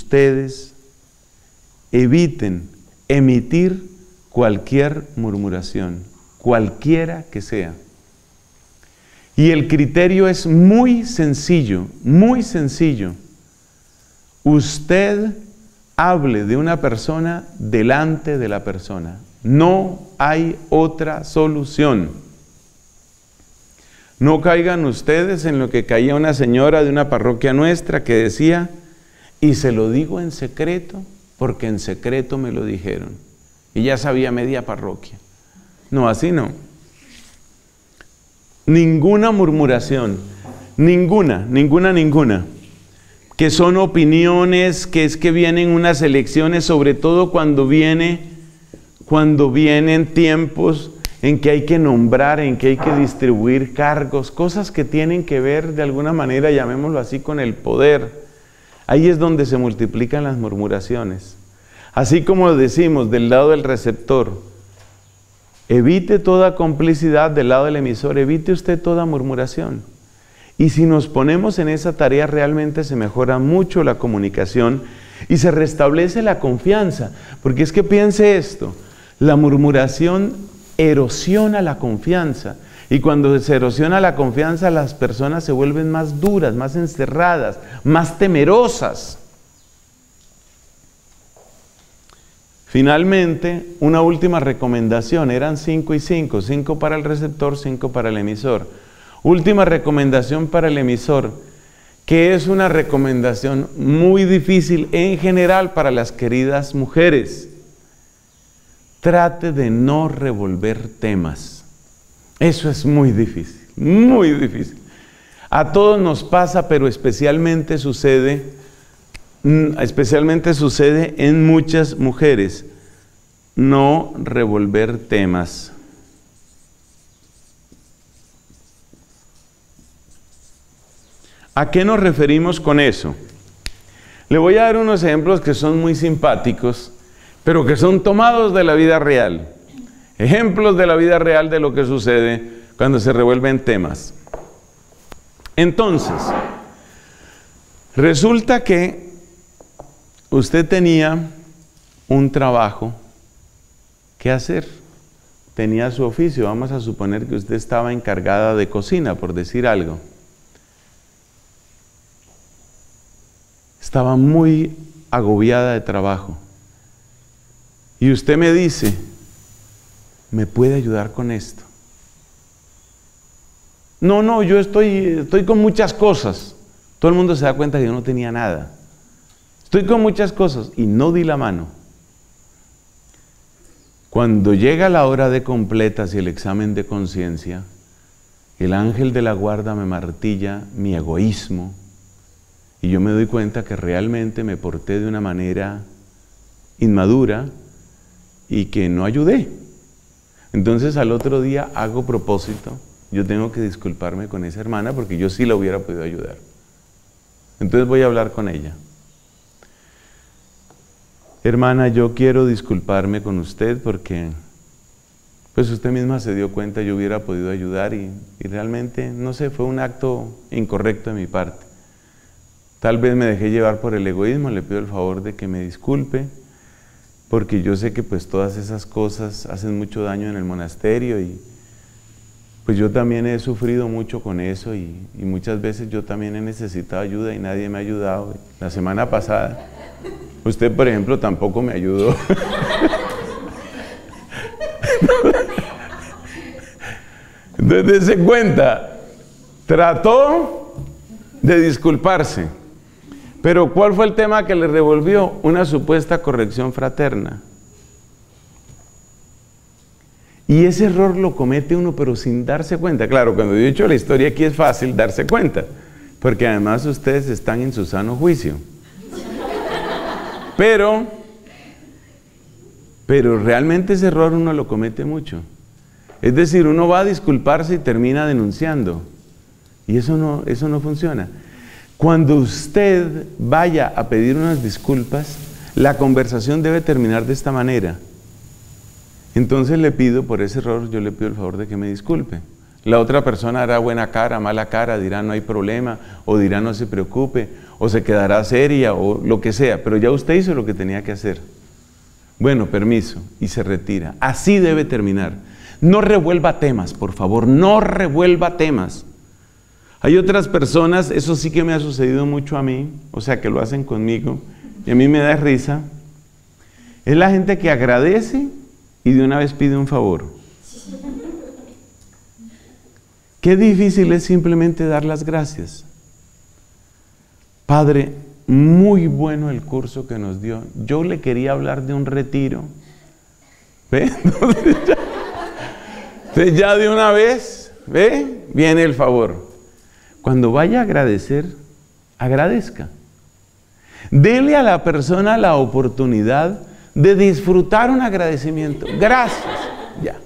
emitir cualquier murmuración, cualquiera que sea. Y el criterio es muy sencillo, muy sencillo. Usted hable de una persona delante de la persona. No hay otra solución. No caigan ustedes en lo que caía una señora de una parroquia nuestra que decía, y se lo digo en secreto porque en secreto me lo dijeron. Y ya sabía media parroquia. No, así no. Ninguna murmuración, ninguna. Que son opiniones, que es que vienen unas elecciones, sobre todo cuando vienen tiempos en que hay que nombrar, en que hay que distribuir cargos, cosas que tienen que ver de alguna manera, llamémoslo así, con el poder. Ahí es donde se multiplican las murmuraciones. Así como decimos del lado del receptor, evite toda complicidad, del lado del emisor, evite usted toda murmuración. Y si nos ponemos en esa tarea, realmente se mejora mucho la comunicación y se restablece la confianza. Porque es que piense esto, la murmuración erosiona la confianza. Y cuando se erosiona la confianza, las personas se vuelven más duras, más encerradas, más temerosas. Finalmente, una última recomendación, eran 5 y 5, 5 para el receptor, 5 para el emisor. Última recomendación para el emisor, que es una recomendación muy difícil en general para las queridas mujeres. Trate de no revolver temas. Eso es muy difícil, muy difícil. A todos nos pasa, pero especialmente sucede en muchas mujeres. No revolver temas. ¿A qué nos referimos con eso? Le voy a dar unos ejemplos que son muy simpáticos, pero que son tomados de la vida real. Ejemplos de la vida real de lo que sucede cuando se revuelven temas. Entonces, resulta que usted tenía un trabajo que hacer. Tenía su oficio. Vamos a suponer que usted estaba encargada de cocina, por decir algo. Estaba muy agobiada de trabajo. Y usted me dice, ¿me puede ayudar con esto? No, yo estoy con muchas cosas. Todo el mundo se da cuenta que yo no tenía nada. Estoy con muchas cosas y no di la mano. Cuando llega la hora de completas y el examen de conciencia, el ángel de la guarda me martilla mi egoísmo y yo me doy cuenta que realmente me porté de una manera inmadura y que no ayudé. Entonces al otro día hago propósito, yo tengo que disculparme con esa hermana porque yo sí la hubiera podido ayudar. Entonces voy a hablar con ella. Hermana, yo quiero disculparme con usted porque pues usted misma se dio cuenta yo hubiera podido ayudar y realmente, no sé, fue un acto incorrecto de mi parte. Tal vez me dejé llevar por el egoísmo, le pido el favor de que me disculpe, porque yo sé que pues todas esas cosas hacen mucho daño en el monasterio y pues yo también he sufrido mucho con eso y muchas veces yo también he necesitado ayuda y nadie me ha ayudado. La semana pasada, usted por ejemplo tampoco me ayudó. Entonces dése cuenta, trató de disculparse. Pero ¿cuál fue el tema que le revolvió? Una supuesta corrección fraterna. Y ese error lo comete uno, pero sin darse cuenta. Claro, cuando yo he hecho la historia aquí es fácil darse cuenta, porque además ustedes están en su sano juicio. Pero realmente ese error uno lo comete mucho. Es decir, uno va a disculparse y termina denunciando. Y eso no funciona. Cuando usted vaya a pedir unas disculpas, la conversación debe terminar de esta manera. Entonces le pido, por ese error, yo le pido el favor de que me disculpe. La otra persona hará buena cara, mala cara, dirá no hay problema, o dirá no se preocupe, o se quedará seria, o lo que sea, pero ya usted hizo lo que tenía que hacer. Bueno, permiso, y se retira. Así debe terminar. No revuelva temas, por favor, no revuelva temas. Hay otras personas, eso sí que me ha sucedido mucho a mí, o sea que lo hacen conmigo, y a mí me da risa. Es la gente que agradece y de una vez pide un favor. Qué difícil es simplemente dar las gracias. Padre, muy bueno el curso que nos dio. Yo le quería hablar de un retiro. ¿Ve? Entonces ya de una vez, ¿ve? Viene el favor. Cuando vaya a agradecer, agradezca. Dele a la persona la oportunidad de disfrutar un agradecimiento. Gracias. Ya.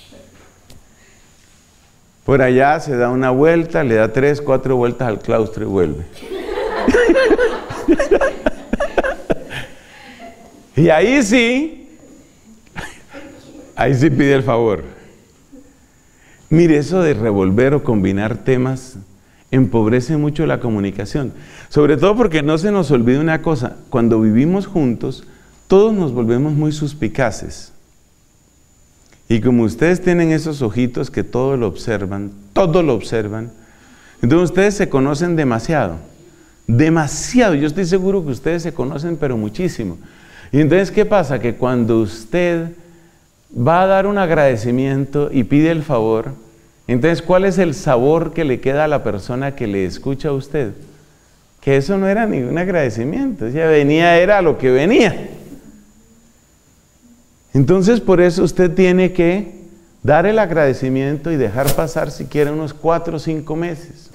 Por allá se da una vuelta, le da 3, 4 vueltas al claustro y vuelve. Y ahí sí pide el favor. Mire, eso de revolver o combinar temas empobrece mucho la comunicación. Sobre todo porque no se nos olvide una cosa, cuando vivimos juntos, todos nos volvemos muy suspicaces. Y como ustedes tienen esos ojitos que todo lo observan, entonces ustedes se conocen demasiado. Demasiado. Yo estoy seguro que ustedes se conocen, pero muchísimo. Y entonces, ¿qué pasa? Que cuando usted va a dar un agradecimiento y pide el favor, entonces, ¿cuál es el sabor que le queda a la persona que le escucha a usted? Que eso no era ningún agradecimiento. O sea, era lo que venía. Entonces, por eso usted tiene que dar el agradecimiento y dejar pasar siquiera unos 4 o 5 meses.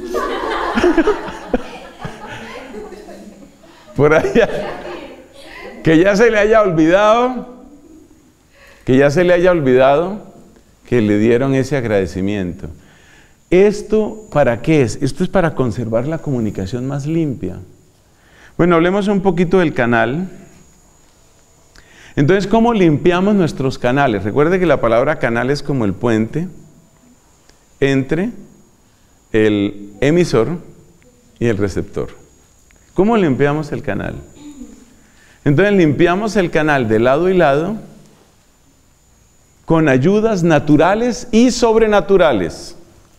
Por allá. Que ya se le haya olvidado, que le dieron ese agradecimiento. ¿Esto para qué es? Esto es para conservar la comunicación más limpia. Bueno, hablemos un poquito del canal. Entonces, ¿cómo limpiamos nuestros canales? Recuerde que la palabra canal es como el puente entre el emisor y el receptor. ¿Cómo limpiamos el canal? Entonces, limpiamos el canal de lado y lado con ayudas naturales y sobrenaturales.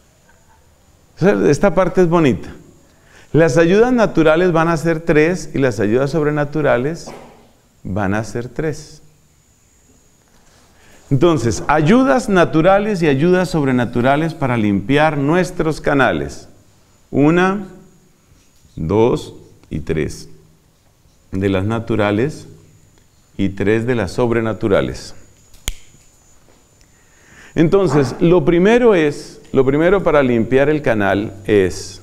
Esta parte es bonita. Las ayudas naturales van a ser 3 y las ayudas sobrenaturales van a ser 3. Entonces, ayudas naturales y ayudas sobrenaturales para limpiar nuestros canales. 1, 2 y 3 de las naturales y 3 de las sobrenaturales. Entonces, lo primero para limpiar el canal es,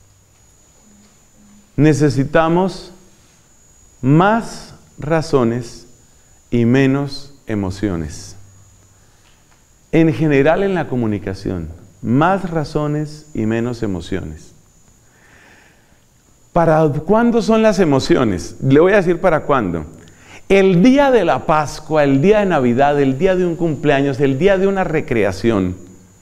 necesitamos más razones y menos emociones. En general en la comunicación, más razones y menos emociones. ¿Para cuándo son las emociones? Le voy a decir para cuándo. El día de la Pascua, el día de Navidad, el día de un cumpleaños, el día de una recreación.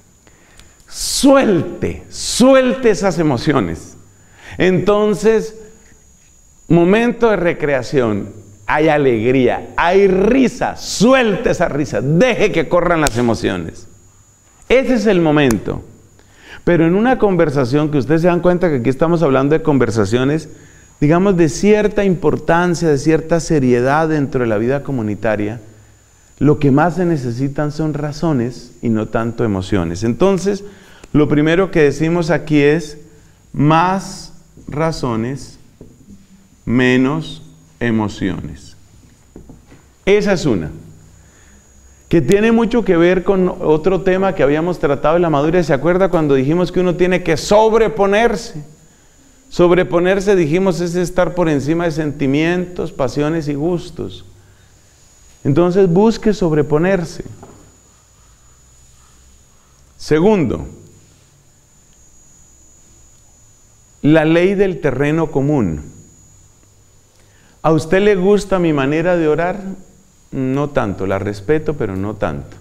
Suelte esas emociones. Entonces, momento de recreación, hay alegría, hay risa, suelte esa risa, deje que corran las emociones. Ese es el momento. Pero en una conversación, que ustedes se dan cuenta que aquí estamos hablando de conversaciones, digamos, de cierta importancia, de cierta seriedad dentro de la vida comunitaria, lo que más se necesitan son razones y no tanto emociones. Entonces, lo primero que decimos aquí es más razones, menos emociones. Esa es una. Que tiene mucho que ver con otro tema que habíamos tratado en la madurez. ¿Se acuerda cuando dijimos que uno tiene que sobreponerse? Sobreponerse, dijimos, es estar por encima de sentimientos, pasiones y gustos. Entonces busque sobreponerse. Segundo, la ley del terreno común. ¿A usted le gusta mi manera de orar? No tanto, la respeto, pero no tanto.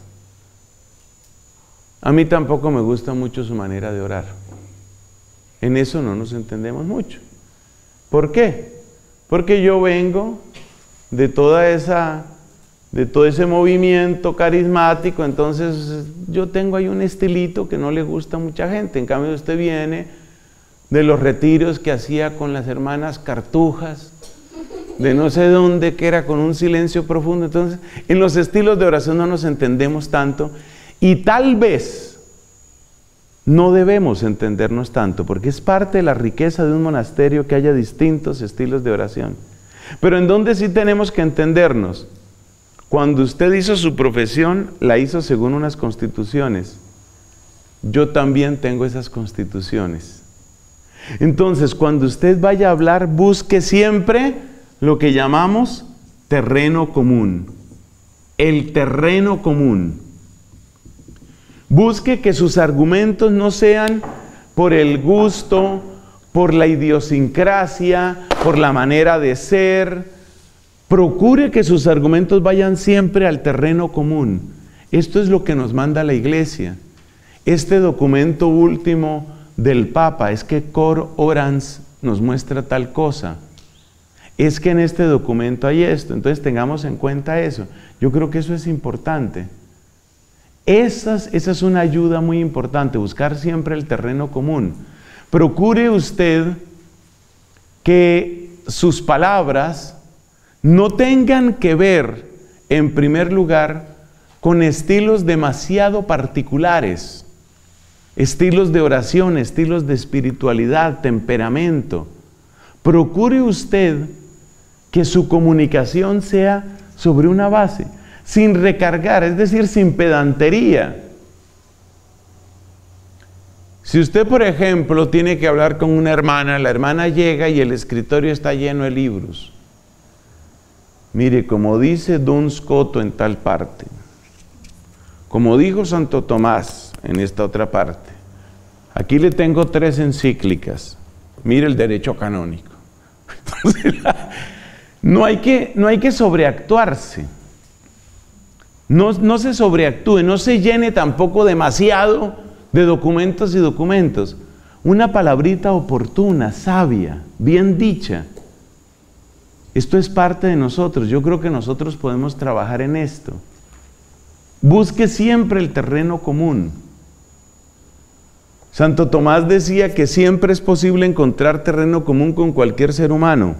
A mí tampoco me gusta mucho su manera de orar. En eso no nos entendemos mucho. ¿Por qué? Porque yo vengo de todo ese movimiento carismático, entonces yo tengo ahí un estilito que no le gusta a mucha gente. En cambio, usted viene de los retiros que hacía con las hermanas Cartujas, de no sé dónde, que era con un silencio profundo. Entonces, en los estilos de oración no nos entendemos tanto, y tal vez no debemos entendernos tanto, porque es parte de la riqueza de un monasterio que haya distintos estilos de oración. Pero ¿en dónde sí tenemos que entendernos? Cuando usted hizo su profesión, la hizo según unas constituciones. Yo también tengo esas constituciones. Entonces, cuando usted vaya a hablar, busque siempre lo que llamamos terreno común. El terreno común. Busque que sus argumentos no sean por el gusto, por la idiosincrasia, por la manera de ser. Procure que sus argumentos vayan siempre al terreno común. Esto es lo que nos manda la Iglesia. Este documento último del Papa es que Cor Orans nos muestra tal cosa. Es que en este documento hay esto, entonces tengamos en cuenta eso. Yo creo que eso es importante. Esa es una ayuda muy importante, buscar siempre el terreno común. Procure usted que sus palabras no tengan que ver, en primer lugar, con estilos demasiado particulares, estilos de oración, estilos de espiritualidad, temperamento. Procure usted que su comunicación sea sobre una base, sin recargar, es decir, sin pedantería. Si usted, por ejemplo, tiene que hablar con una hermana, la hermana llega y el escritorio está lleno de libros. Mire, como dice Duns Scoto en tal parte, como dijo Santo Tomás en esta otra parte, aquí le tengo 3 encíclicas. Mire el derecho canónico. Entonces, no hay que sobreactuarse. No se sobreactúe, no se llene tampoco demasiado de documentos y documentos. Una palabrita oportuna, sabia, bien dicha. Esto es parte de nosotros. Yo creo que nosotros podemos trabajar en esto. Busque siempre el terreno común. Santo Tomás decía que siempre es posible encontrar terreno común con cualquier ser humano.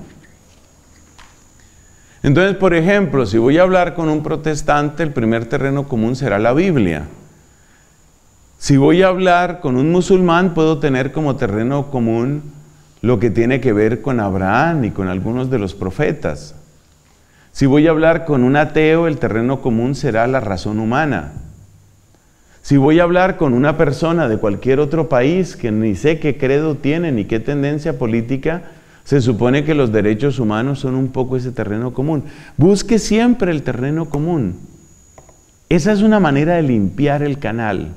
Entonces, por ejemplo, si voy a hablar con un protestante, el primer terreno común será la Biblia. Si voy a hablar con un musulmán, puedo tener como terreno común lo que tiene que ver con Abraham y con algunos de los profetas. Si voy a hablar con un ateo, el terreno común será la razón humana. Si voy a hablar con una persona de cualquier otro país que ni sé qué credo tiene ni qué tendencia política, se supone que los derechos humanos son un poco ese terreno común. Busque siempre el terreno común. Esa es una manera de limpiar el canal.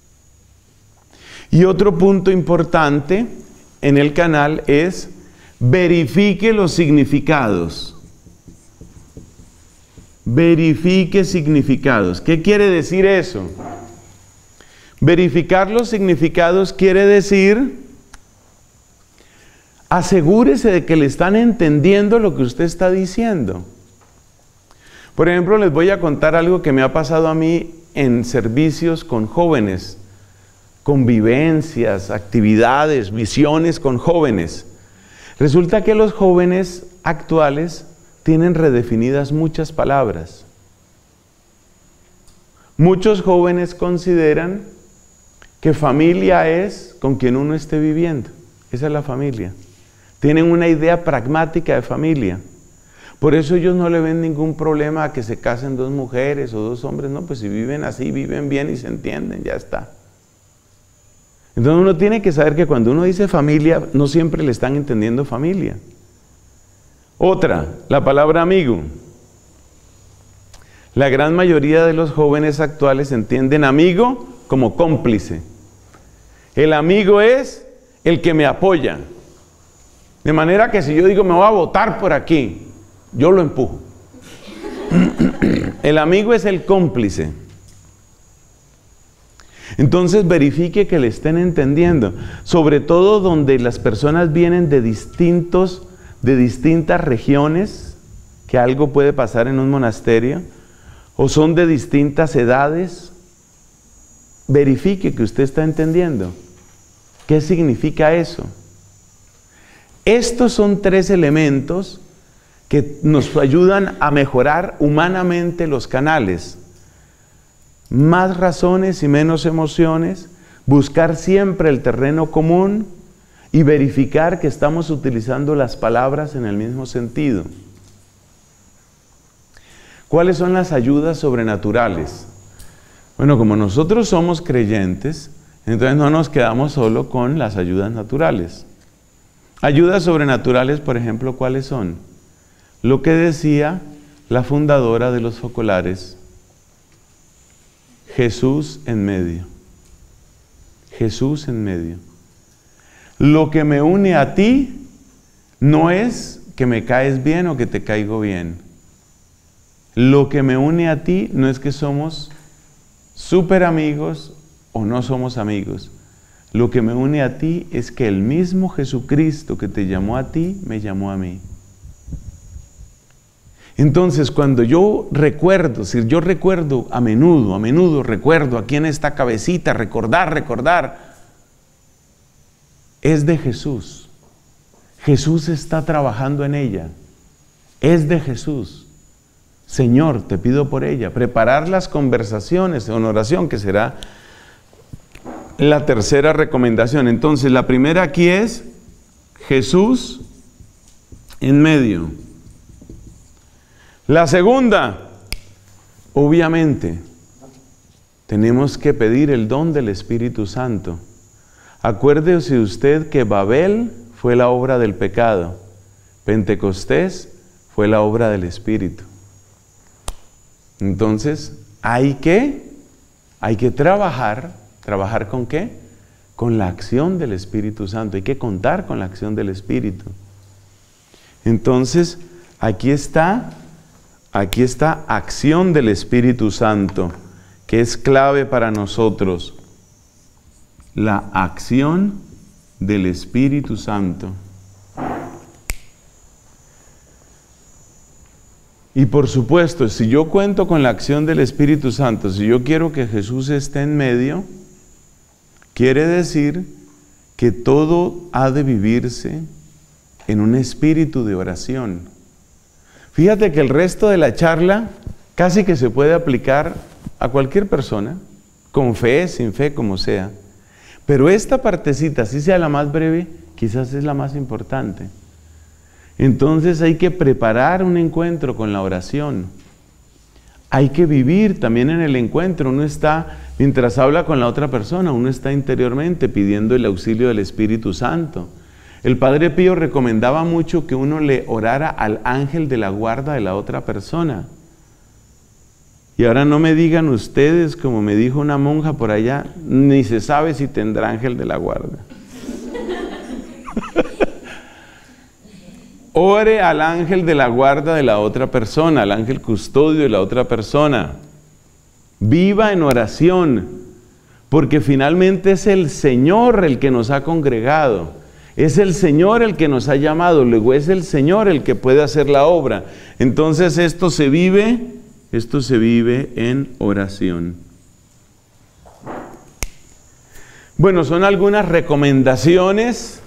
Y otro punto importante en el canal es verifique los significados. Verifique significados. ¿Qué quiere decir eso? Verificar los significados quiere decir asegúrese de que le están entendiendo lo que usted está diciendo. Por ejemplo, les voy a contar algo que me ha pasado a mí en servicios con jóvenes, convivencias, actividades, misiones con jóvenes. Resulta que los jóvenes actuales tienen redefinidas muchas palabras. Muchos jóvenes consideran que familia es con quien uno esté viviendo. Esa es la familia. Tienen una idea pragmática de familia. Por eso ellos no le ven ningún problema a que se casen 2 mujeres o 2 hombres. No, pues si viven así, viven bien y se entienden, ya está. Entonces uno tiene que saber que cuando uno dice familia, no siempre le están entendiendo familia. Otra, la palabra amigo. La gran mayoría de los jóvenes actuales entienden amigo como cómplice. El amigo es el que me apoya. De manera que si yo digo me voy a votar por aquí, yo lo empujo. El amigo es el cómplice. Entonces verifique que le estén entendiendo, sobre todo donde las personas vienen de distintas regiones, que algo puede pasar en un monasterio, o son de distintas edades. Verifique que usted está entendiendo. ¿Qué significa eso? Estos son 3 elementos que nos ayudan a mejorar humanamente los canales. Más razones y menos emociones. buscar siempre el terreno común y verificar que estamos utilizando las palabras en el mismo sentido. ¿Cuáles son las ayudas sobrenaturales? Bueno, como nosotros somos creyentes, entonces no nos quedamos solo con las ayudas naturales. Ayudas sobrenaturales, por ejemplo, ¿cuáles son? Lo que decía la fundadora de los focolares, Jesús en medio. Jesús en medio. Lo que me une a ti no es que me caes bien o que te caigo bien. Lo que me une a ti no es que somos súper amigos o no somos amigos. Lo que me une a ti es que el mismo Jesucristo que te llamó a ti, me llamó a mí. Entonces, cuando yo recuerdo, si yo recuerdo a menudo recuerdo aquí en esta cabecita, recordar, es de Jesús. Jesús está trabajando en ella. Es de Jesús. Señor, te pido por ella. Preparar las conversaciones en oración, que será la tercera recomendación. Entonces, la primera aquí es Jesús en medio. La segunda, obviamente, tenemos que pedir el don del Espíritu Santo. Acuérdese usted que Babel fue la obra del pecado, Pentecostés fue la obra del Espíritu. Entonces, hay que trabajar ¿con qué? Con la acción del Espíritu Santo, hay que contar con la acción del Espíritu. Entonces, aquí está acción del Espíritu Santo, que es clave para nosotros. La acción del Espíritu Santo. Y por supuesto, si yo cuento con la acción del Espíritu Santo, si yo quiero que Jesús esté en medio, quiere decir que todo ha de vivirse en un espíritu de oración. Fíjate que el resto de la charla casi que se puede aplicar a cualquier persona, con fe, sin fe, como sea. Pero esta partecita, si sea la más breve, quizás es la más importante. Entonces hay que preparar un encuentro con la oración. Hay que vivir también en el encuentro. Uno está, mientras habla con la otra persona, uno está interiormente pidiendo el auxilio del Espíritu Santo. El Padre Pío recomendaba mucho que uno le orara al ángel de la guarda de la otra persona. Y ahora no me digan ustedes, como me dijo una monja por allá, ni se sabe si tendrá ángel de la guarda. Ore al ángel de la guarda de la otra persona, al ángel custodio de la otra persona. Viva en oración, porque finalmente es el Señor el que nos ha congregado. Es el Señor el que nos ha llamado, luego es el Señor el que puede hacer la obra. Entonces esto se vive en oración. Bueno, son algunas recomendaciones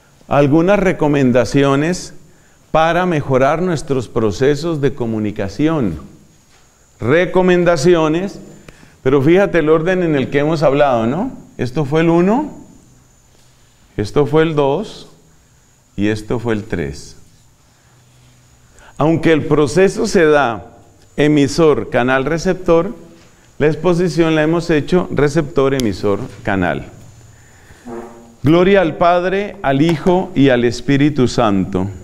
para mejorar nuestros procesos de comunicación. Recomendaciones, pero fíjate el orden en el que hemos hablado, ¿no? Esto fue el 1, esto fue el 2 y esto fue el 3. Aunque el proceso se da emisor, canal, receptor, la exposición la hemos hecho receptor, emisor, canal. Gloria al Padre, al Hijo y al Espíritu Santo.